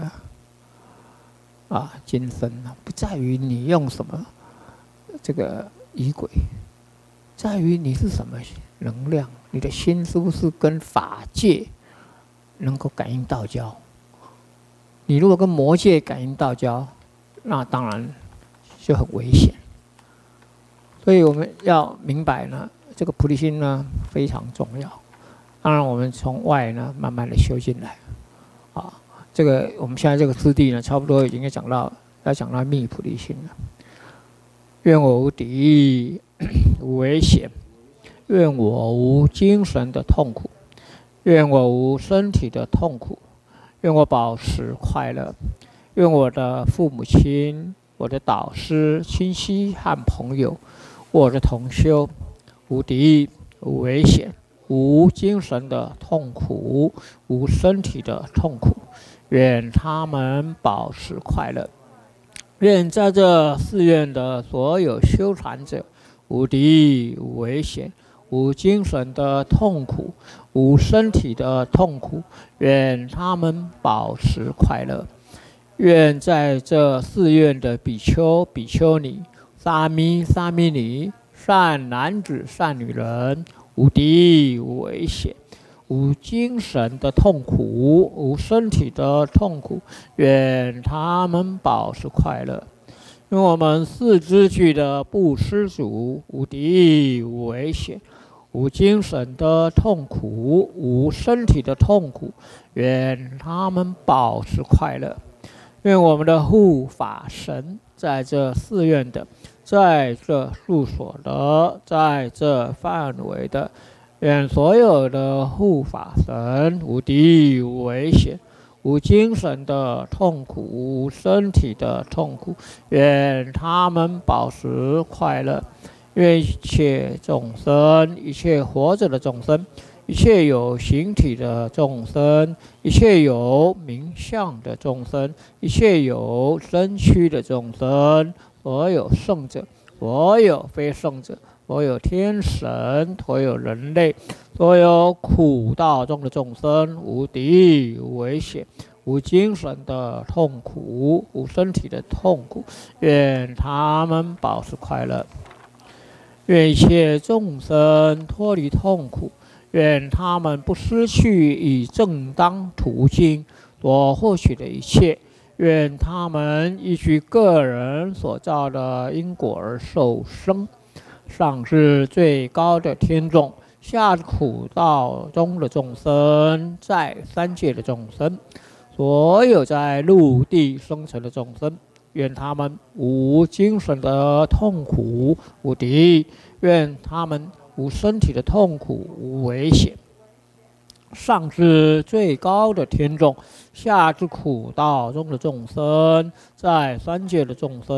金身啊，不在于你用什么这个仪轨，在于你是什么能量，你的心是不是跟法界能够感应道交？你如果跟魔界感应道交，那当然就很危险。所以我们要明白呢，这个菩提心呢非常重要。当然，我们从外呢慢慢的修进来，这个我们现在这个次第呢，差不多已经要讲到密菩提心了。愿我无敌，无危险；愿我无精神的痛苦；愿我无身体的痛苦；愿我保持快乐；愿我的父母亲、我的导师、亲戚和朋友、我的同修，无敌，无危险。无精神的痛苦，无身体的痛苦，愿他们保持快乐。愿在这寺院的所有修禅者，无敌，无危险，无精神的痛苦，无身体的痛苦，愿他们保持快乐。愿在这寺院的比丘、比丘尼、沙弥、沙弥尼、善男子、善女人，无敌，无危险，无精神的痛苦，无身体的痛苦，愿他们保持快乐。因为我们四支具的布施主，无敌，无危险，无精神的痛苦，无身体的痛苦，愿他们保持快乐。愿我们的护法神在这寺院的，在这住所的，在这范围的，愿所有的护法神无敌，无危险，无精神的痛苦，无身体的痛苦，愿他们保持快乐。愿一切众生，一切活着的众生，一切有形体的众生，一切有名相的众生，一切有身躯的众生，所有圣者，所有非圣者，所有天神，所有人类，所有苦道中的众生，无敌，无危险，无精神的痛苦，无身体的痛苦，愿他们保持快乐。愿一切众生脱离痛苦，愿他们不失去以正当途径所获取的一切，愿他们依据个人所造的因果而受生，上至最高的天众，下至苦道中的众生，在三界的众生，所有在陆地生存的众生，愿他们无精神的痛苦，无敌；愿他们无身体的痛苦，无危险。上至最高的天众，下至苦道中的众生，在三界的众生，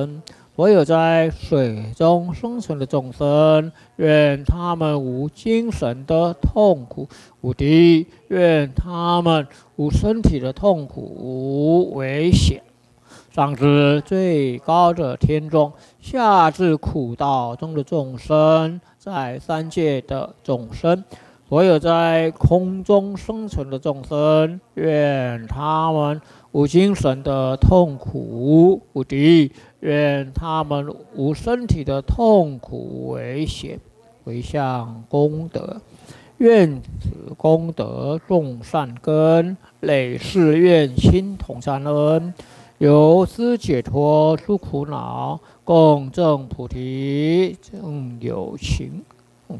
所有在水中生存的众生，愿他们无精神的痛苦、无敌；愿他们无身体的痛苦、无危险。上至最高的天中，下至苦道中的众生，在三界的众生，所有在空中生存的众生，愿他们无精神的痛苦、无敌；愿他们无身体的痛苦、危险。回向功德，愿此功德种善根，累世愿亲同善恩。由此解脱诸苦恼，共证菩提正有情。我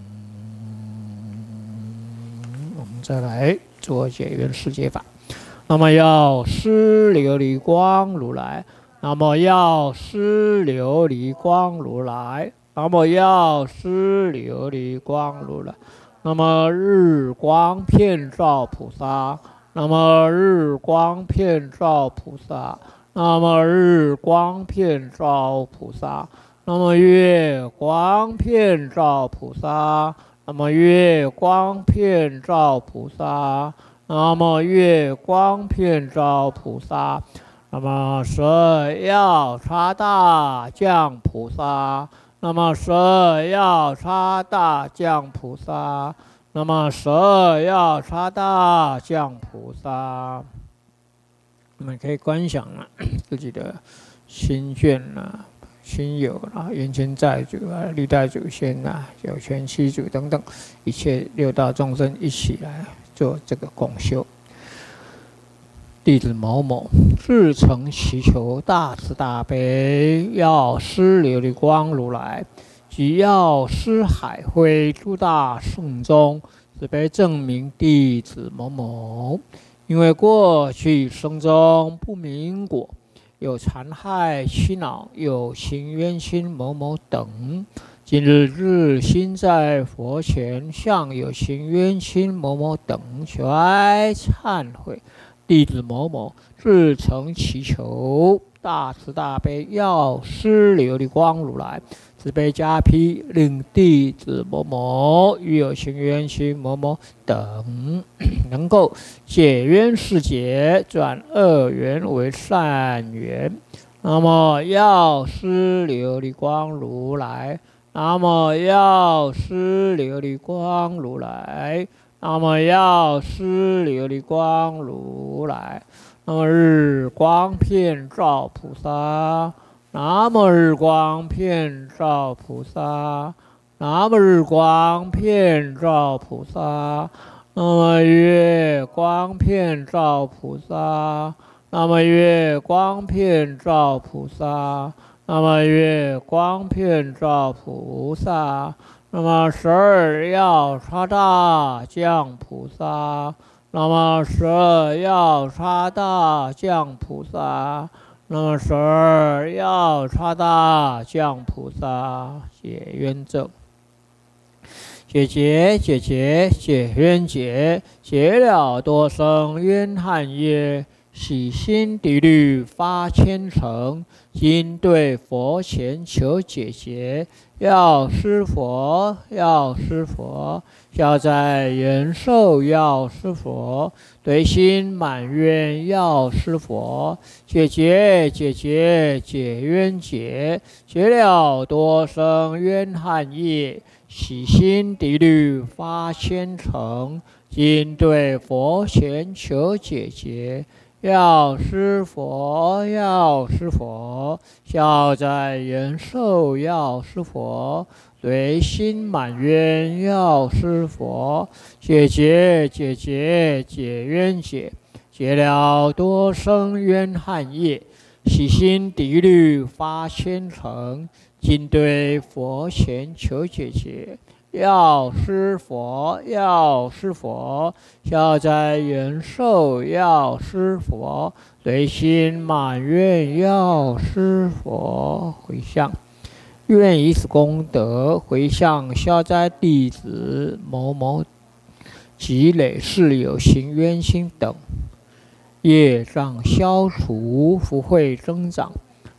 们再来做解缘世界法。那么要施琉璃光如来，那么要施琉璃光如来，那么要施琉璃光如来。那么日光遍照菩萨。那么日光遍照菩萨，那么日光遍照菩萨，那么月光遍照菩萨，那么月光遍照菩萨，那么月光遍照菩萨，那么舍药叉大将菩萨，那么舍药叉大将菩萨。那么舍药叉大将菩萨，我们可以观想自己的心眷亲友冤亲债主历代祖先有权妻主等等，一切六道众生一起来做这个共修。弟子某某自诚祈求大慈大悲药师琉璃光如来。即药师海会诸大圣宗，慈悲证明弟子某某，因为过去生中不明果，有残害欺恼有情冤亲某某等，今日日心在佛前向有情冤亲某某等求哀忏悔。弟子某某自诚祈求大慈大悲药师琉璃光如来。慈悲加披，令弟子某某与有情冤亲某某等能够解冤释结，转恶缘为善缘。那么药师琉璃光如来，那么药师琉璃光如来，那么药师琉璃光如来，那么日光遍照菩萨。南无日光遍照菩萨，南无日光遍照菩萨，南无月光遍照菩萨，南无月光遍照菩萨，南无月光遍照菩萨，南无十二药叉大将菩萨，南无十二药叉大将菩萨。那么十二药叉大将菩萨解冤证，解结解结解冤解，解了多生冤憾业，洗心涤虑发虔诚，今对佛前求解结。药师佛，药师佛，消灾延寿药师佛，对心满愿药师佛，解结解结解冤解，解了多生冤憾业，洗心涤虑发虔诚，今对佛前求解结。药师佛，药师佛，消灾延寿药师佛，对心满愿药师佛，解结解结解冤解，解了多生冤憾业，洗心涤虑发虔诚，今对佛前求解结。药师佛，药师佛，消灾延寿药师佛，对心满愿药师佛。回向，愿以此功德回向消灾弟子某某及累世有情冤亲等，业障消除，福慧增长，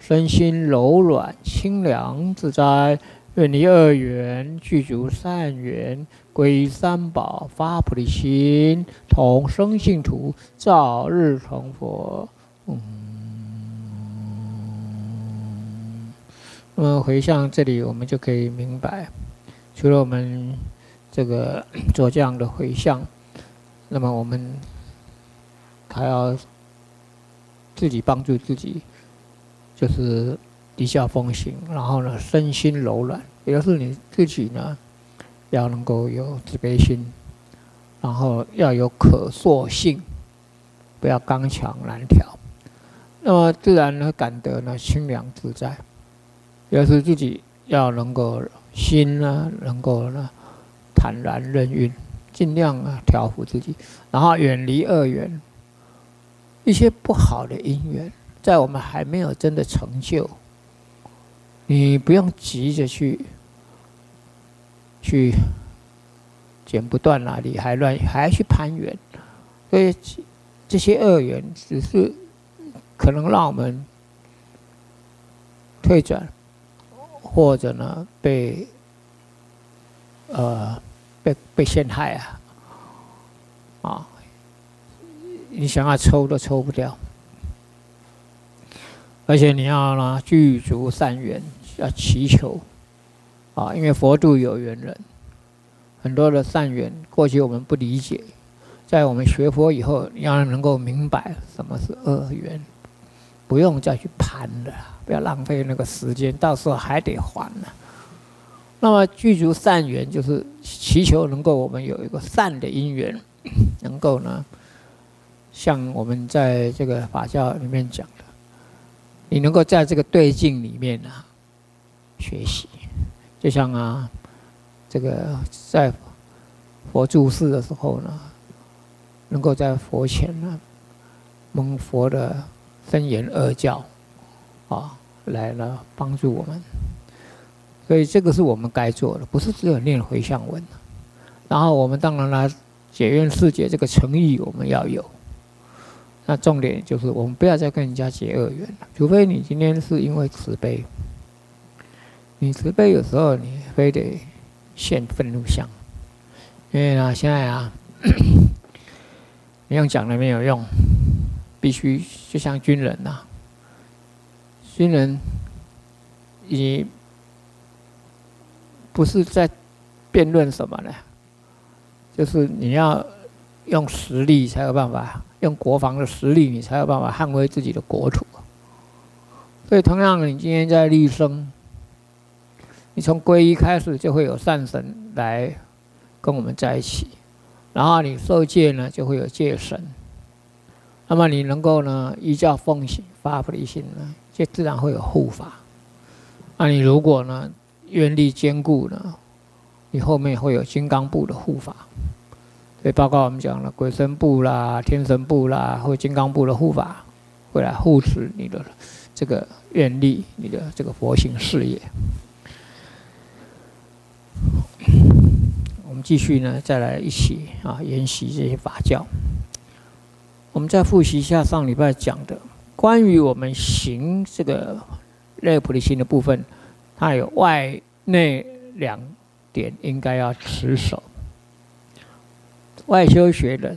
身心柔软清凉自在，远离恶缘，具足善缘，皈依三宝，发菩提心，同生净土，早日成佛。那么回向这里，我们就可以明白，除了我们这个做这样的回向，那么我们还要自己帮助自己，就是低下风行，然后呢，身心柔软，也就是你自己呢，要能够有慈悲心，然后要有可塑性，不要刚强难调。那么自然呢，感得呢清凉自在。也就是自己要能够心呢，能够呢坦然任运，尽量啊调伏自己，然后远离恶缘，一些不好的因缘，在我们还没有真的成就，你不用急着去剪不断哪里，还去攀缘，所以这些恶缘只是可能让我们退转。或者呢，被陷害啊，你想要抽都抽不掉，而且你要呢具足善缘，要祈求啊，因为佛度有缘人，很多的善缘过去我们不理解，在我们学佛以后，你要能够明白什么是恶缘，不用再去攀了。不要浪费那个时间，到时候还得还呢。那么具足善缘，就是祈求能够我们有一个善的因缘，能够呢，像我们在这个法教里面讲的，你能够在这个对境里面啊学习，就像这个在佛住世的时候呢，能够在佛前呢蒙佛的深言恶教。来了帮助我们，所以这个是我们该做的，不是只有念回向文。然后我们当然了，解冤释结这个诚意我们要有。那重点就是我们不要再跟人家结恶缘了，除非你今天是因为慈悲，你慈悲有时候你非得现愤怒相，因为呢现在你用讲了没有用，必须就像军人军人，你不是在辩论什么呢？就是你要用实力才有办法，用国防的实力，你才有办法捍卫自己的国土。所以，同样，你今天在立生，你从皈依开始，就会有善神来跟我们在一起，然后你受戒呢，就会有戒神。那么你能够呢依教奉行发菩提心呢，就自然会有护法。那你如果呢愿力坚固呢，你后面会有金刚部的护法。所以包括我们讲了鬼神部啦、天神部啦，或金刚部的护法，会来护持你的这个愿力，你的这个佛行事业。我们继续呢，再来一起研习这些法教。我们再复习一下上礼拜讲的关于我们行这个类菩提心的部分，它有外内两点应该要持守。外修学的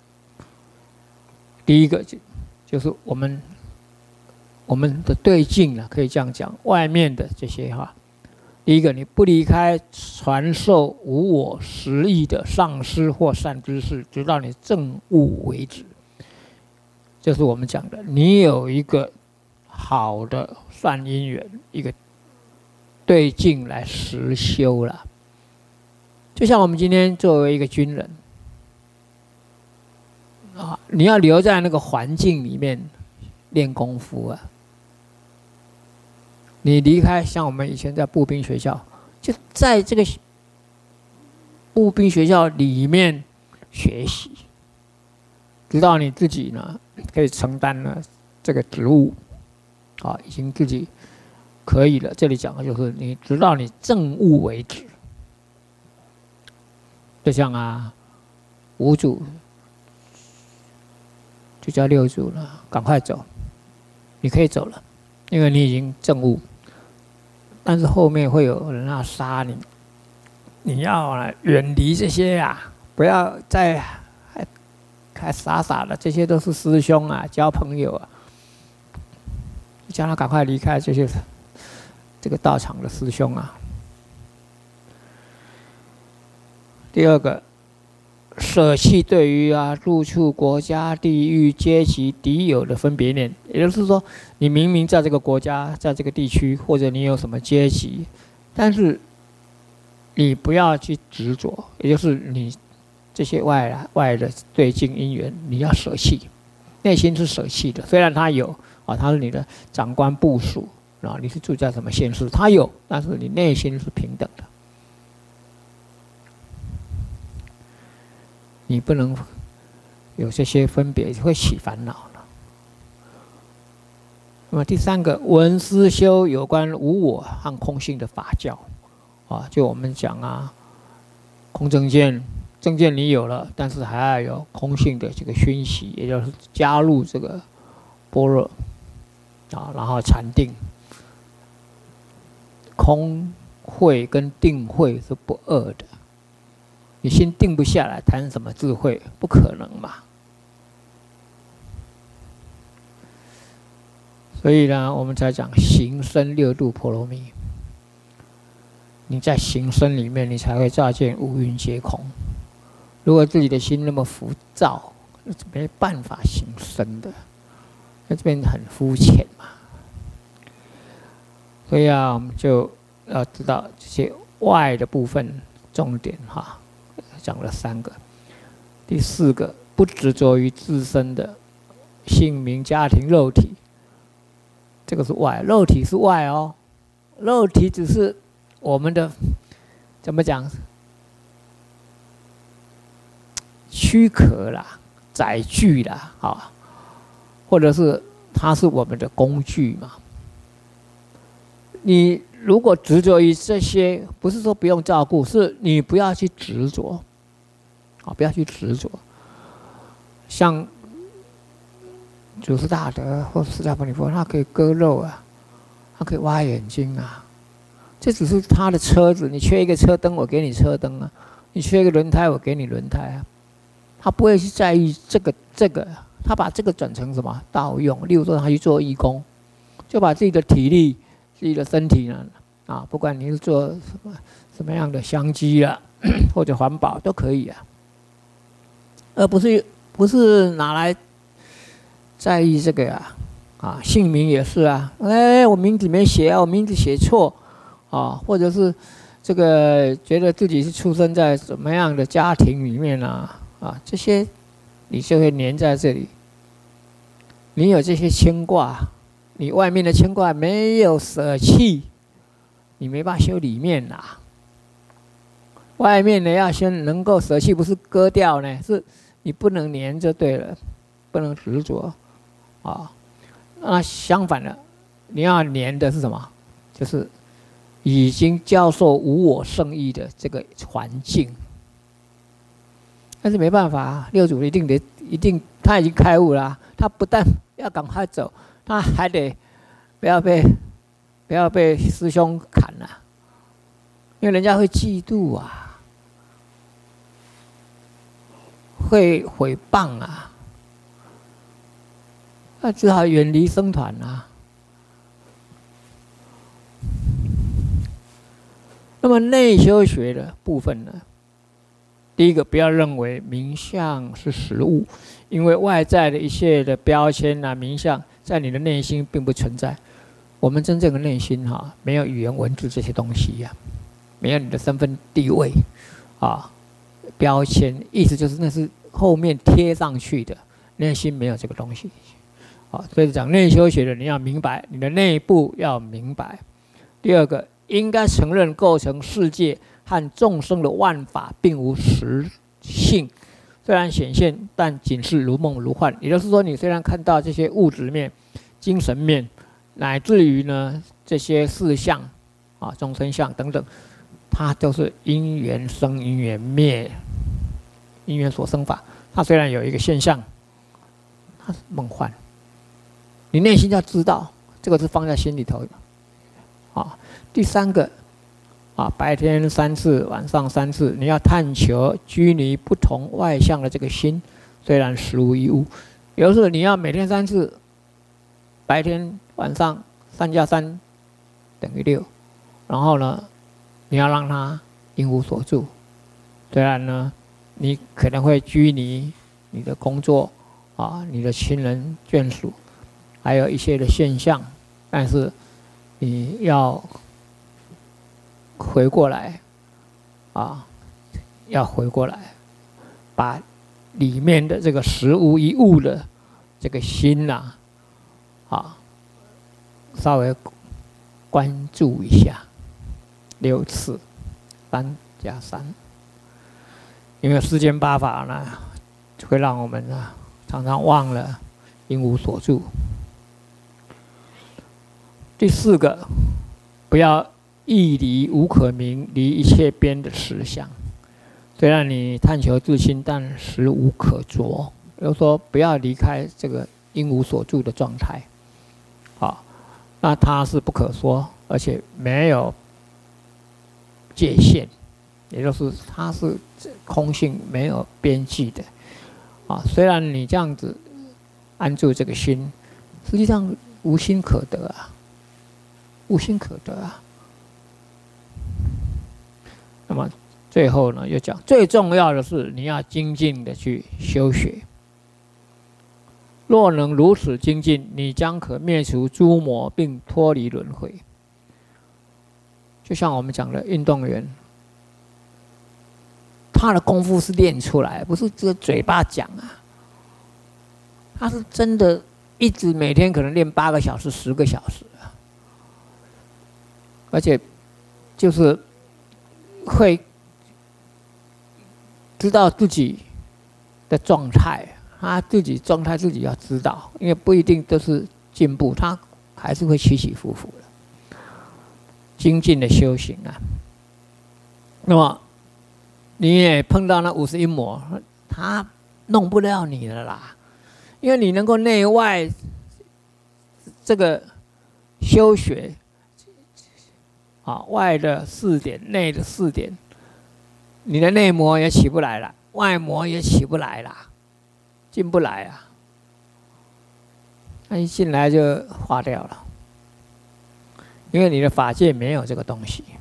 第一个就是我们的对境可以这样讲，外面的这些第一个，你不离开传授无我实义的上师或善知识，直到你证悟为止。就是我们讲的，你有一个好的善因缘，一个对境来实修了。就像我们今天作为一个军人你要留在那个环境里面练功夫你离开，像我们以前在步兵学校，就在这个步兵学校里面学习，直到你自己呢可以承担了这个职务，已经自己可以了。这里讲的就是你直到你证悟为止。就像5组就叫6组了，赶快走，你可以走了因为你已经证悟，但是后面会有人要杀你，你要远离这些啊，不要再还傻傻的，这些都是师兄啊，交朋友啊，叫他赶快离开这些这个道场的师兄啊。第二个，舍弃对于入处、国家、地域、阶级、敌友的分别念，也就是说，你明明在这个国家、在这个地区，或者你有什么阶级，但是你不要去执着，也就是你这些外的对境因缘，你要舍弃，内心是舍弃的。虽然他有他是你的长官部属你是住在什么县市，他有，但是你内心是平等的。你不能有这些分别，会起烦恼了。那么第三个，闻思修有关无我和空性的法教就我们讲空正见，正见你有了，但是还要有空性的这个熏习，也就是加入这个般若然后禅定，空慧跟定慧是不二的。你心定不下来，谈什么智慧？不可能嘛。所以呢，我们才讲行深六度波罗蜜。你在行深里面，你才会照见五蕴皆空。如果自己的心那么浮躁，没办法行深的，在这边很肤浅嘛。所以我们就要知道这些外的部分重点讲了3个。第4个，不执着于自身的姓名、家庭、肉体，这个是外，肉体是外哦，肉体只是我们的怎么讲躯壳啦、载具啦，或者是它是我们的工具嘛。你如果执着于这些，不是说不用照顾，是你不要去执着。不要去执着。像祖师大德或释迦牟尼佛，他可以割肉他可以挖眼睛这只是他的车子，你缺一个车灯，我给你车灯你缺一个轮胎，我给你轮胎他不会去在意这个，他把这个转成什么道用？例如说，他去做义工，就把自己的体力、自己的身体呢不管你是做什么样的香积或者环保都可以而不是拿来在意这个姓名也是我名字没写我名字写错或者是这个觉得自己是出生在什么样的家庭里面这些你就会黏在这里。你有这些牵挂，你外面的牵挂没有舍弃，你没办法修里面外面呢要先能够舍弃，不是割掉呢，是你不能黏就对了，不能执着那相反的，你要黏的是什么？就是已经教授无我圣意的这个环境。但是没办法六祖一定他已经开悟了他不但要赶快走，他还得不要被师兄砍因为人家会嫉妒会毁谤那只好远离僧团那么内修学的部分呢？第一个，不要认为名相是实物，因为外在的一切的标签名相，在你的内心并不存在。我们真正的内心没有语言文字这些东西没有你的身份地位标签，意思就是那是后面贴上去的，内心没有这个东西所以讲内修学的，你要明白你的内部要明白。第二个，应该承认构成世界和众生的万法并无实性，虽然显现，但仅是如梦如幻。也就是说，你虽然看到这些物质面、精神面，乃至于呢这些事相众生相等等，它都是因缘生、因缘灭、因缘所生法。它虽然有一个现象，它是梦幻。你内心要知道， 这个是放在心里头的。啊，第三个，啊，白天3次，晚上3次，你要探求居离不同外相的这个心，虽然实无一物。有的时候你要每天3次，白天晚上3加3等于6，然后呢，你要让它因无所住。虽然呢，你可能会拘泥你的工作啊，你的亲人眷属，还有一些的现象，但是你要回过来啊，要回过来，把里面的这个实无一物的这个心呐，啊，稍微关注一下，6次，3加3。因为世间8法呢，会让我们呢常常忘了因无所住。第4个，不要亦离无可名，离一切边的实相。虽然你探求自心，但实无可着。就是说，不要离开这个因无所住的状态。好，那它是不可说，而且没有界限。也就是它是空性，没有边际的，啊，虽然你这样子安住这个心，实际上无心可得啊，无心可得啊。那么最后呢，又讲最重要的是你要精进的去修学。若能如此精进，你将可灭除诸魔，并脱离轮回。就像我们讲的运动员。他的功夫是练出来，不是这个嘴巴讲啊。他是真的，一直每天可能练8个小时、10个小时啊，而且就是会知道自己的状态，他自己状态自己要知道，因为不一定都是进步，他还是会起起伏伏的。精进的修行啊，那么。你也碰到那51魔，他弄不了你了啦，因为你能够内外这个修学，啊，外的4点，内的4点，你的内魔也起不来了，外魔也起不来了，进不来啊，那一进来就化掉了，因为你的法界没有这个东西。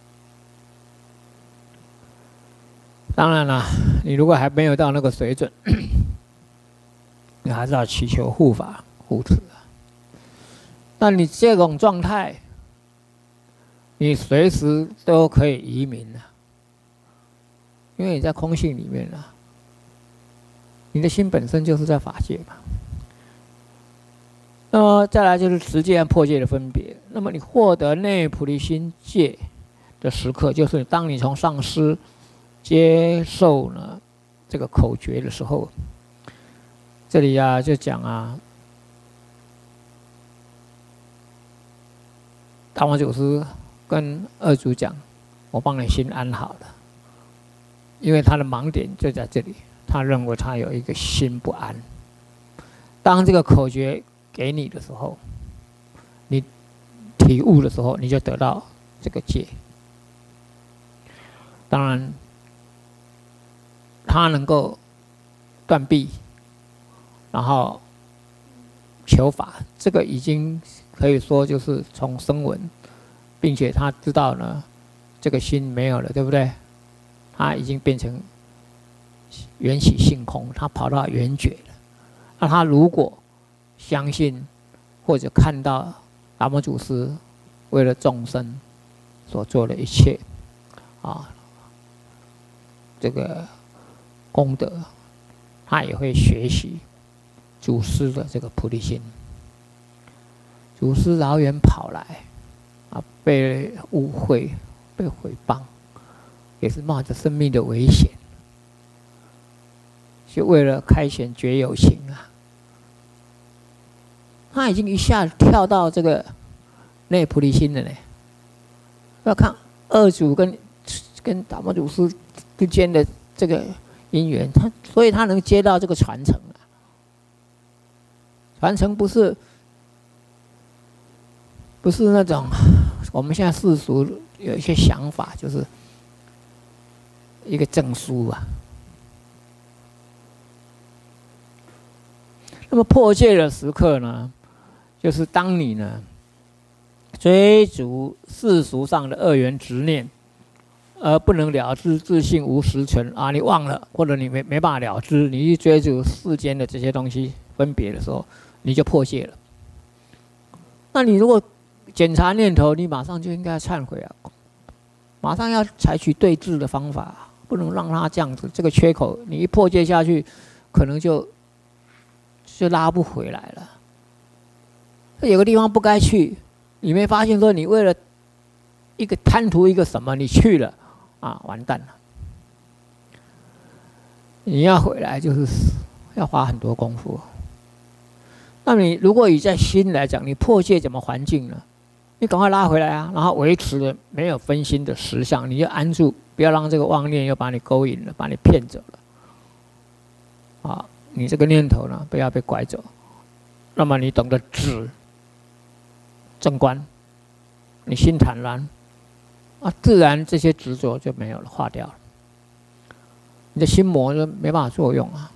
当然了，你如果还没有到那个水准，你还是要祈求护法护持啊。但你这种状态，你随时都可以移民了，因为你在空性里面啊，你的心本身就是在法界嘛。那么再来就是持戒和破戒的分别。那么你获得内菩提心戒的时刻，就是当你从上师接受呢这个口诀的时候，这里啊就讲啊，达摩祖师跟二祖讲：“我帮你心安好了。”因为他的盲点就在这里，他认为他有一个心不安。当这个口诀给你的时候，你体悟的时候，你就得到这个戒。当然。他能够断臂，然后求法，这个已经可以说就是从声闻，并且他知道呢，这个心没有了，对不对？他已经变成缘起性空，他跑到缘觉了。那他如果相信或者看到达摩祖师为了众生所做的一切，啊，这个功德，他也会学习祖师的这个菩提心。祖师遥远跑来，啊，被误会、被毁谤，也是冒着生命的危险，就为了开显觉有情啊。他已经一下跳到这个内菩提心了呢。要看二祖跟达摩祖师之间的这个因缘，所以他能接到这个传承啊。传承不是不是那种我们现在世俗有一些想法，就是一个证书啊。那么破戒的时刻呢，就是当你呢追逐世俗上的二元执念，而不能了知自性无实存啊，你忘了，或者你没办法了知，你去追逐世间的这些东西分别的时候，你就破戒了。那你如果检查念头，你马上就应该忏悔啊，马上要采取对治的方法，不能让它这样子，这个缺口你一破戒下去，可能就拉不回来了。有个地方不该去，你没发现说你为了一个贪图一个什么，你去了啊，完蛋了。你要回来就是要花很多功夫。那你如果以在心来讲，你破戒怎么还境呢？你赶快拉回来啊，然后维持了没有分心的实相，你就安住，不要让这个妄念又把你勾引了，把你骗走了。啊，你这个念头呢，不要被拐走。那么你懂得止正观，你心坦然啊，自然这些执着就没有了，化掉了。你的心魔就没办法作用啊。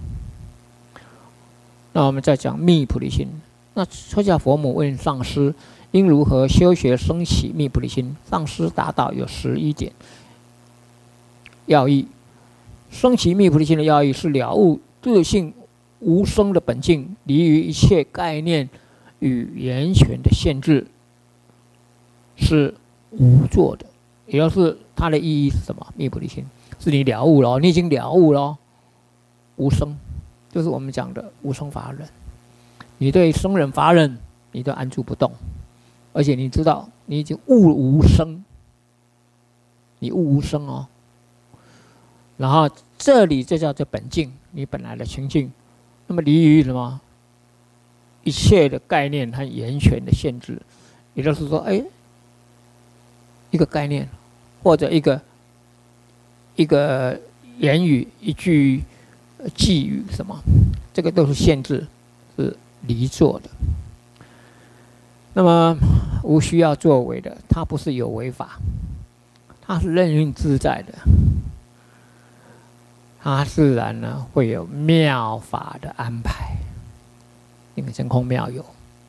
那我们再讲密菩提心。那出家佛母问上师，应如何修学升起密菩提心？上师答道有11点要义。升起密菩提心的要义是了悟自性无生的本性，离于一切概念与言权的限制，是无作的。也就是它的意义是什么？密菩提心是你了悟了，你已经了悟了，无生，就是我们讲的无生法忍。你对生人法忍，你都安住不动，而且你知道你已经悟无生，你悟无生哦。然后这里就叫做本境，你本来的情境。那么离于什么？一切的概念和言权的限制，也就是说，哎，一个概念或者一个言语、一句寄语什么，这个都是限制，是离作的。那么无需要作为的，它不是有为法，它是任运自在的。它自然呢会有妙法的安排，因为真空妙有。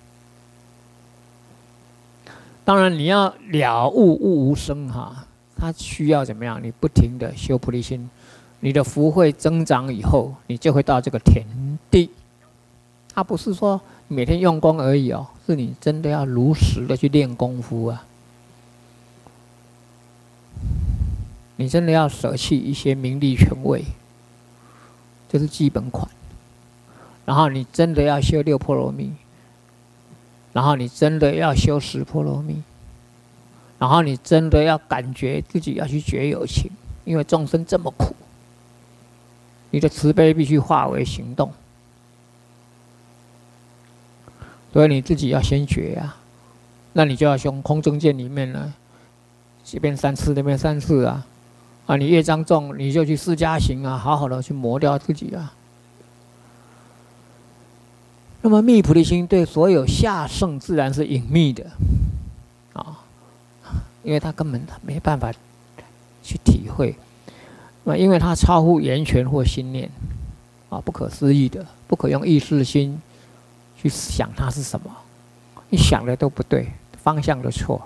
当然你要了悟悟无生哈，它需要怎么样？你不停的修菩提心，你的福慧增长以后，你就会到这个田地。它不是说每天用功而已哦，是你真的要如实的去练功夫啊。你真的要舍弃一些名利权位，这是基本款。然后你真的要修6波罗蜜，然后你真的要修10波罗蜜，然后你真的要感觉自己要去觉有情，因为众生这么苦，你的慈悲必须化为行动。所以你自己要先觉啊，那你就要从空中见里面呢，这边3次，那边3次啊。啊，你业障重，你就去释迦行啊，好好的去磨掉自己啊。那么密菩提心对所有下圣自然是隐秘的啊，因为他根本没办法去体会。那因为它超乎言权或心念啊，不可思议的，不可用意识心去想它是什么，你想的都不对，方向都错。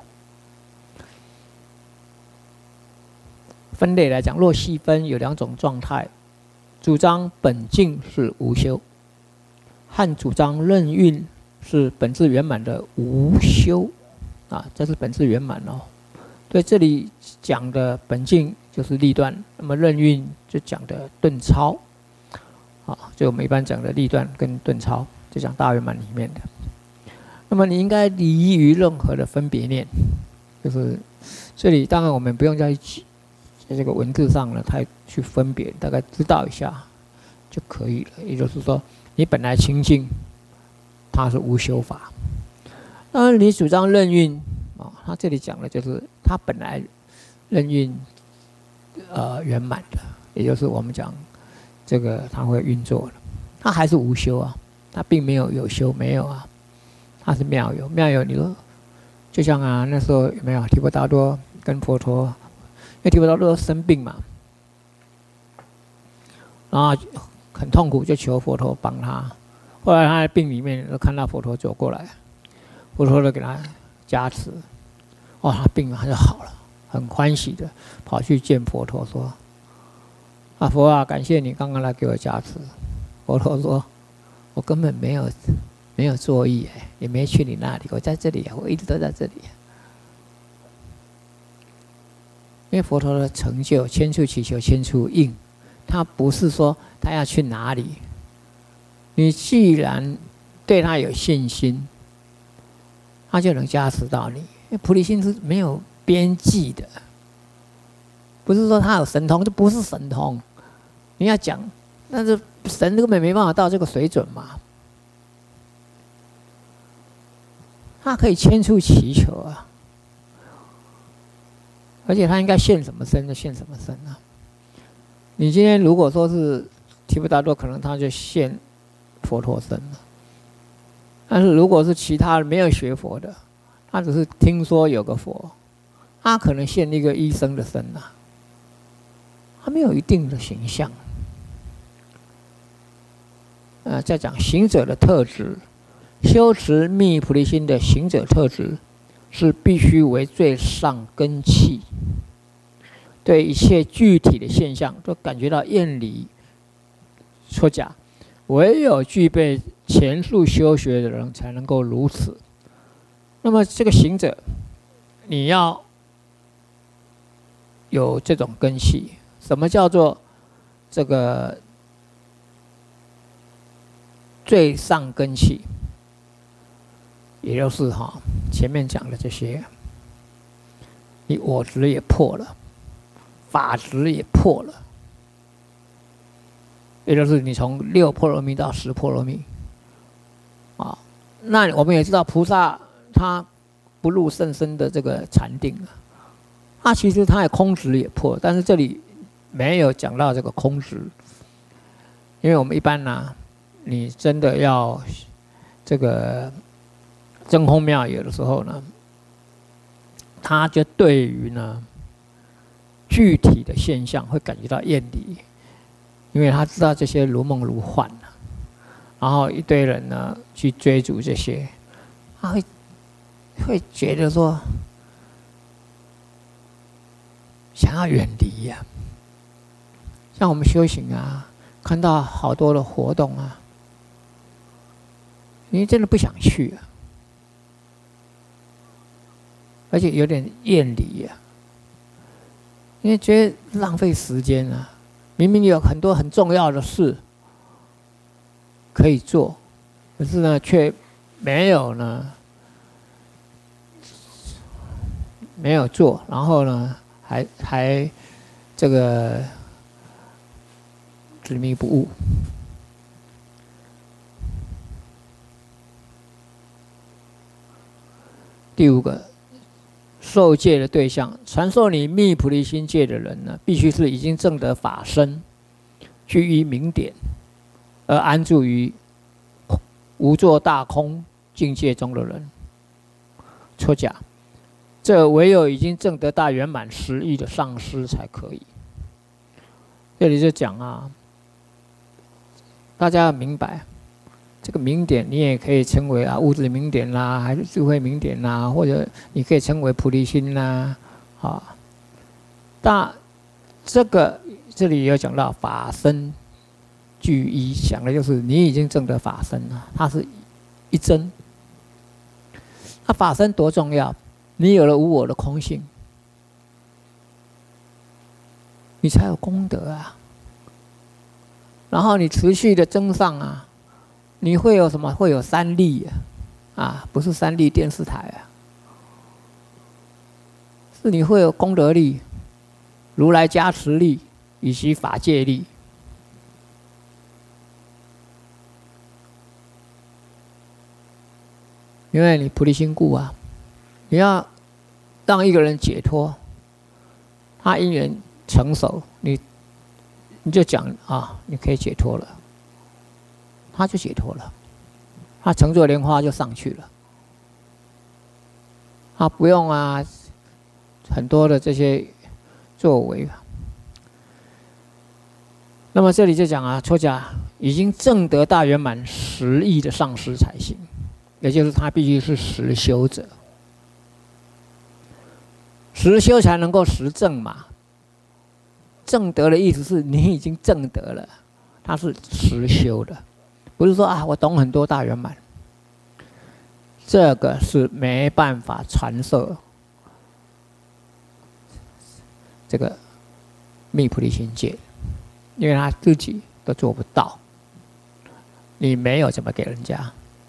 分类来讲，若细分有2种状态，主张本境是无修，和主张任运是本质圆满的无修啊，这是本质圆满哦。对，这里讲的本境就是立断，那么任运就讲的顿超啊，就我们一般讲的立断跟顿超，就讲大圆满里面的。那么你应该离于任何的分别念，就是这里当然我们不用在这个文字上呢，太去分别，大概知道一下就可以了。也就是说，你本来清净，它是无修法。当然，你主张任运啊，他这里讲的就是他本来任运圆满的，也就是我们讲这个他会运作的，他还是无修啊，他并没有有修，没有啊，他是妙有。妙有，你说就像那时候有没有提婆达多跟佛陀，因为提婆达多生病嘛，然后很痛苦，就求佛陀帮他。后来他在病里面，就看到佛陀走过来，佛陀就给他加持，他病马上就好了，很欢喜的跑去见佛陀说：“佛啊，感谢你刚刚来给我加持。”佛陀说：“我根本没有作意，也没去你那里，我在这里，我一直都在这里。”因为佛陀的成就，千处祈求千处应，他不是说他要去哪里。你既然对他有信心，他就能加持到你。因为菩提心是没有边际的，不是说他有神通，这不是神通。你要讲，但是神根本没办法到这个水准嘛。他可以千处祈求啊，而且他应该现什么身就现什么身啊。你今天如果说是提婆达多，可能他就现佛陀身了。但是如果是其他没有学佛的，他只是听说有个佛，他可能现一个医生的身啊，他没有一定的形象。再讲行者的特质，修持密菩提心的行者特质是必须为最上根器，对一切具体的现象都感觉到厌离出假，唯有具备前述修学的人才能够如此。那么这个行者，你要有这种根器。什么叫做这个最上根器？也就是前面讲的这些，你我执也破了，法执也破了，也就是你从6波罗蜜到10波罗蜜啊。那我们也知道，菩萨他不入甚深的这个禅定啊，他其实他也空执也破，但是这里没有讲到这个空执，因为我们一般你真的要这个真空妙有的时候呢，他就对于具体的现象会感觉到厌离，因为他知道这些如梦如幻，然后一堆人去追逐这些，他会觉得说想要远离呀。像我们修行看到好多的活动你真的不想去而且有点厌离因为觉得浪费时间明明有很多很重要的事可以做，可是却没有做，然后还这个执迷不悟。第5个，受戒的对象，传授你密菩提心戒的人必须是已经证得法身，居于明点，而安住于无作大空境界中的人。出家，这唯有已经证得大圆满实义的上师才可以。这里就讲大家要明白，这个明点你也可以称为物质明点啦，还是智慧明点啦，或者你可以称为菩提心啦，但这里也有讲到法身具一，讲的就是你已经证得法身了，它是一真。那法身多重要？你有了无我的空性，你才有功德然后你持续的增上你会有什么？会有3力不是3立电视台是你会有功德力、如来加持力以及法界力。因为你菩提心故你要让一个人解脱，他因缘成熟，你就讲你可以解脱了，他就解脱了，他乘坐莲花就上去了。 啊，不用啊，很多的这些作为。那么这里就讲啊，出家已经证得大圆满10亿的上师才行，也就是他必须是实修者，实修才能够实证嘛。证得的意思是你已经证得了，他是实修的，不是说啊我懂很多大圆满，这个是没办法传授这个密菩提心戒，因为他自己都做不到，你没有怎么给人家，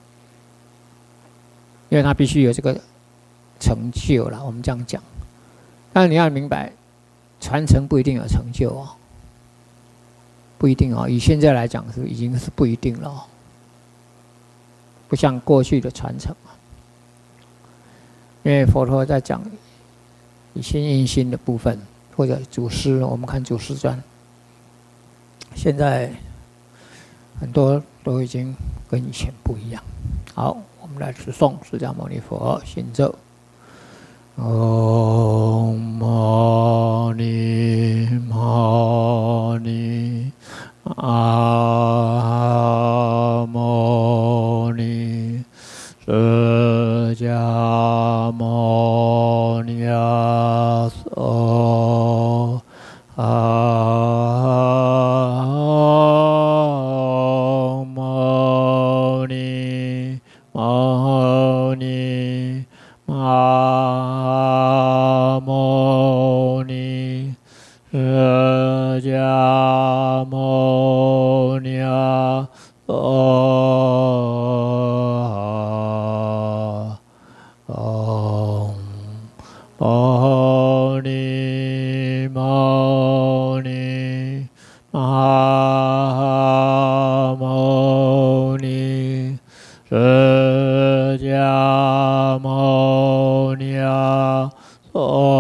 因为他必须有这个成就了。我们这样讲，但是你要明白，传承不一定有成就哦，不一定哦。以现在来讲已经是不一定了哦，不像过去的传承啊。因为佛陀在讲以心印心的部分，或者祖师，我们看祖师传，现在很多都已经跟以前不一样。好，我们来持诵释迦牟尼佛心咒。唵嘛呢嘛呢啊摩尼释迦牟尼佛啊摩尼摩尼啊摩尼释迦牟尼佛。唵嘛呢嘛呢啊摩尼释迦牟尼佛。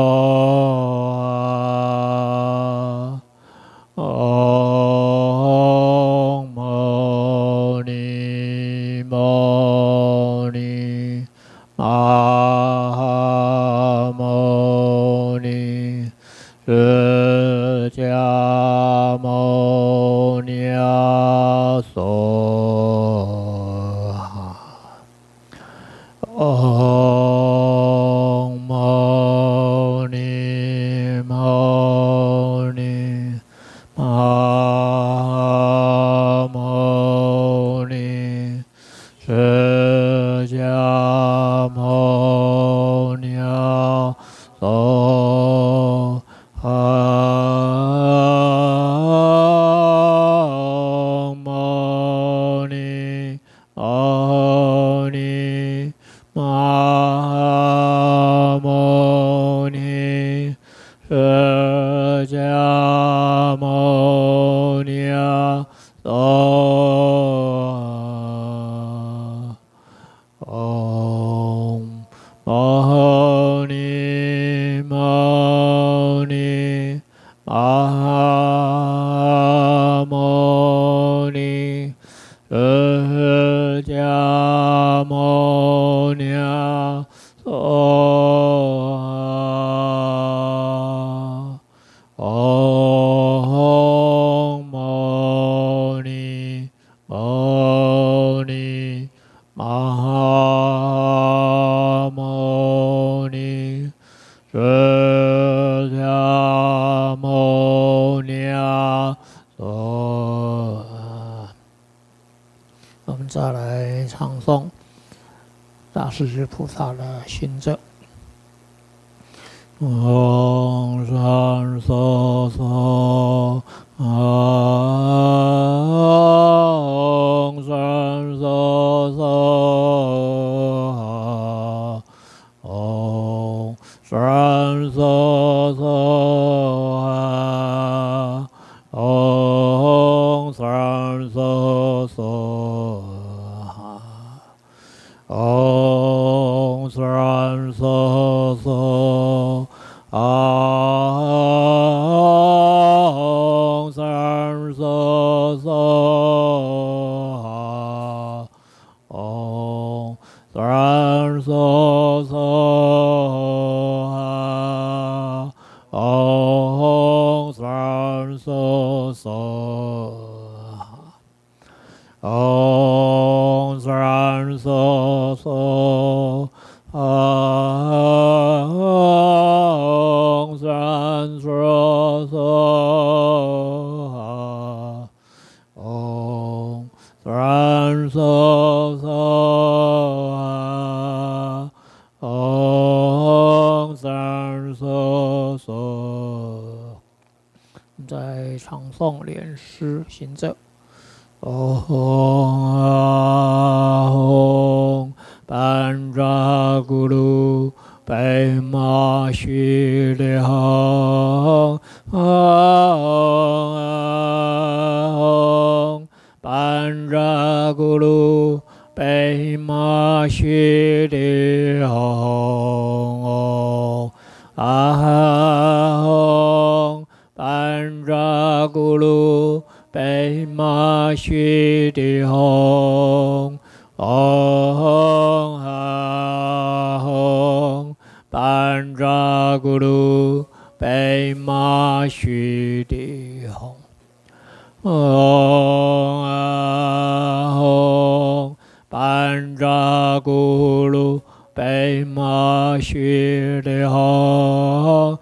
唵嘛呢嘛呢啊摩尼释迦牟尼佛。唵嘛呢嘛呢啊摩尼释迦牟尼佛。唵嘛呢嘛呢啊摩尼释迦牟尼佛。唵嘛呢嘛呢啊摩尼释迦牟尼佛。唵嘛呢嘛呢啊摩尼释迦牟尼佛。我们再来唱诵大势至菩萨的心咒。唵三娑娑唵三娑娑唵三娑娑唵三娑娑唵三娑娑唵三娑娑唵三娑娑唵三梭梭唵三梭梭唵三梭梭唵三梭梭。在唱诵连诗行者。唵班扎咕噜贝玛须利吽，唵班扎咕噜贝玛须利吽，唵班扎咕噜贝玛须利吽，唵班扎咕噜贝玛须利吽，唵班扎咕噜贝玛须利吽，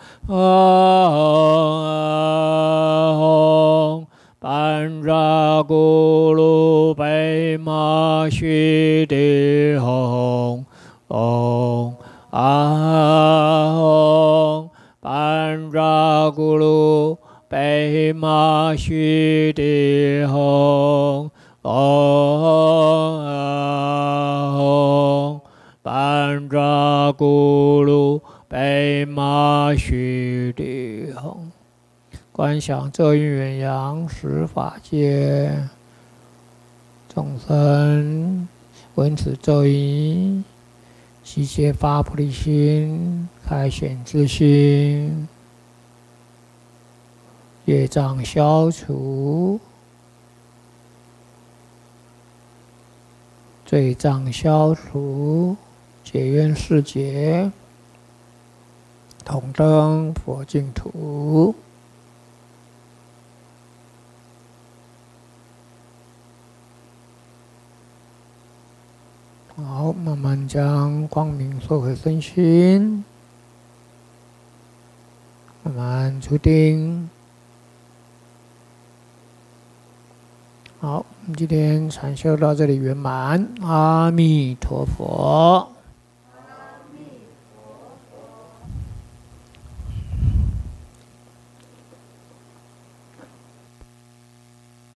唵班扎咕噜贝玛须利吽，唵班扎咕噜贝玛须利吽，唵班扎咕噜贝玛须利吽。观想咒音远扬，十法界众生闻此咒音，悉皆发菩提心，开显自心，业障消除，罪障消除，解冤释结，同登佛净土。好，慢慢将光明收回身心，慢慢出定。好，我们今天禅修到这里圆满，阿弥陀佛。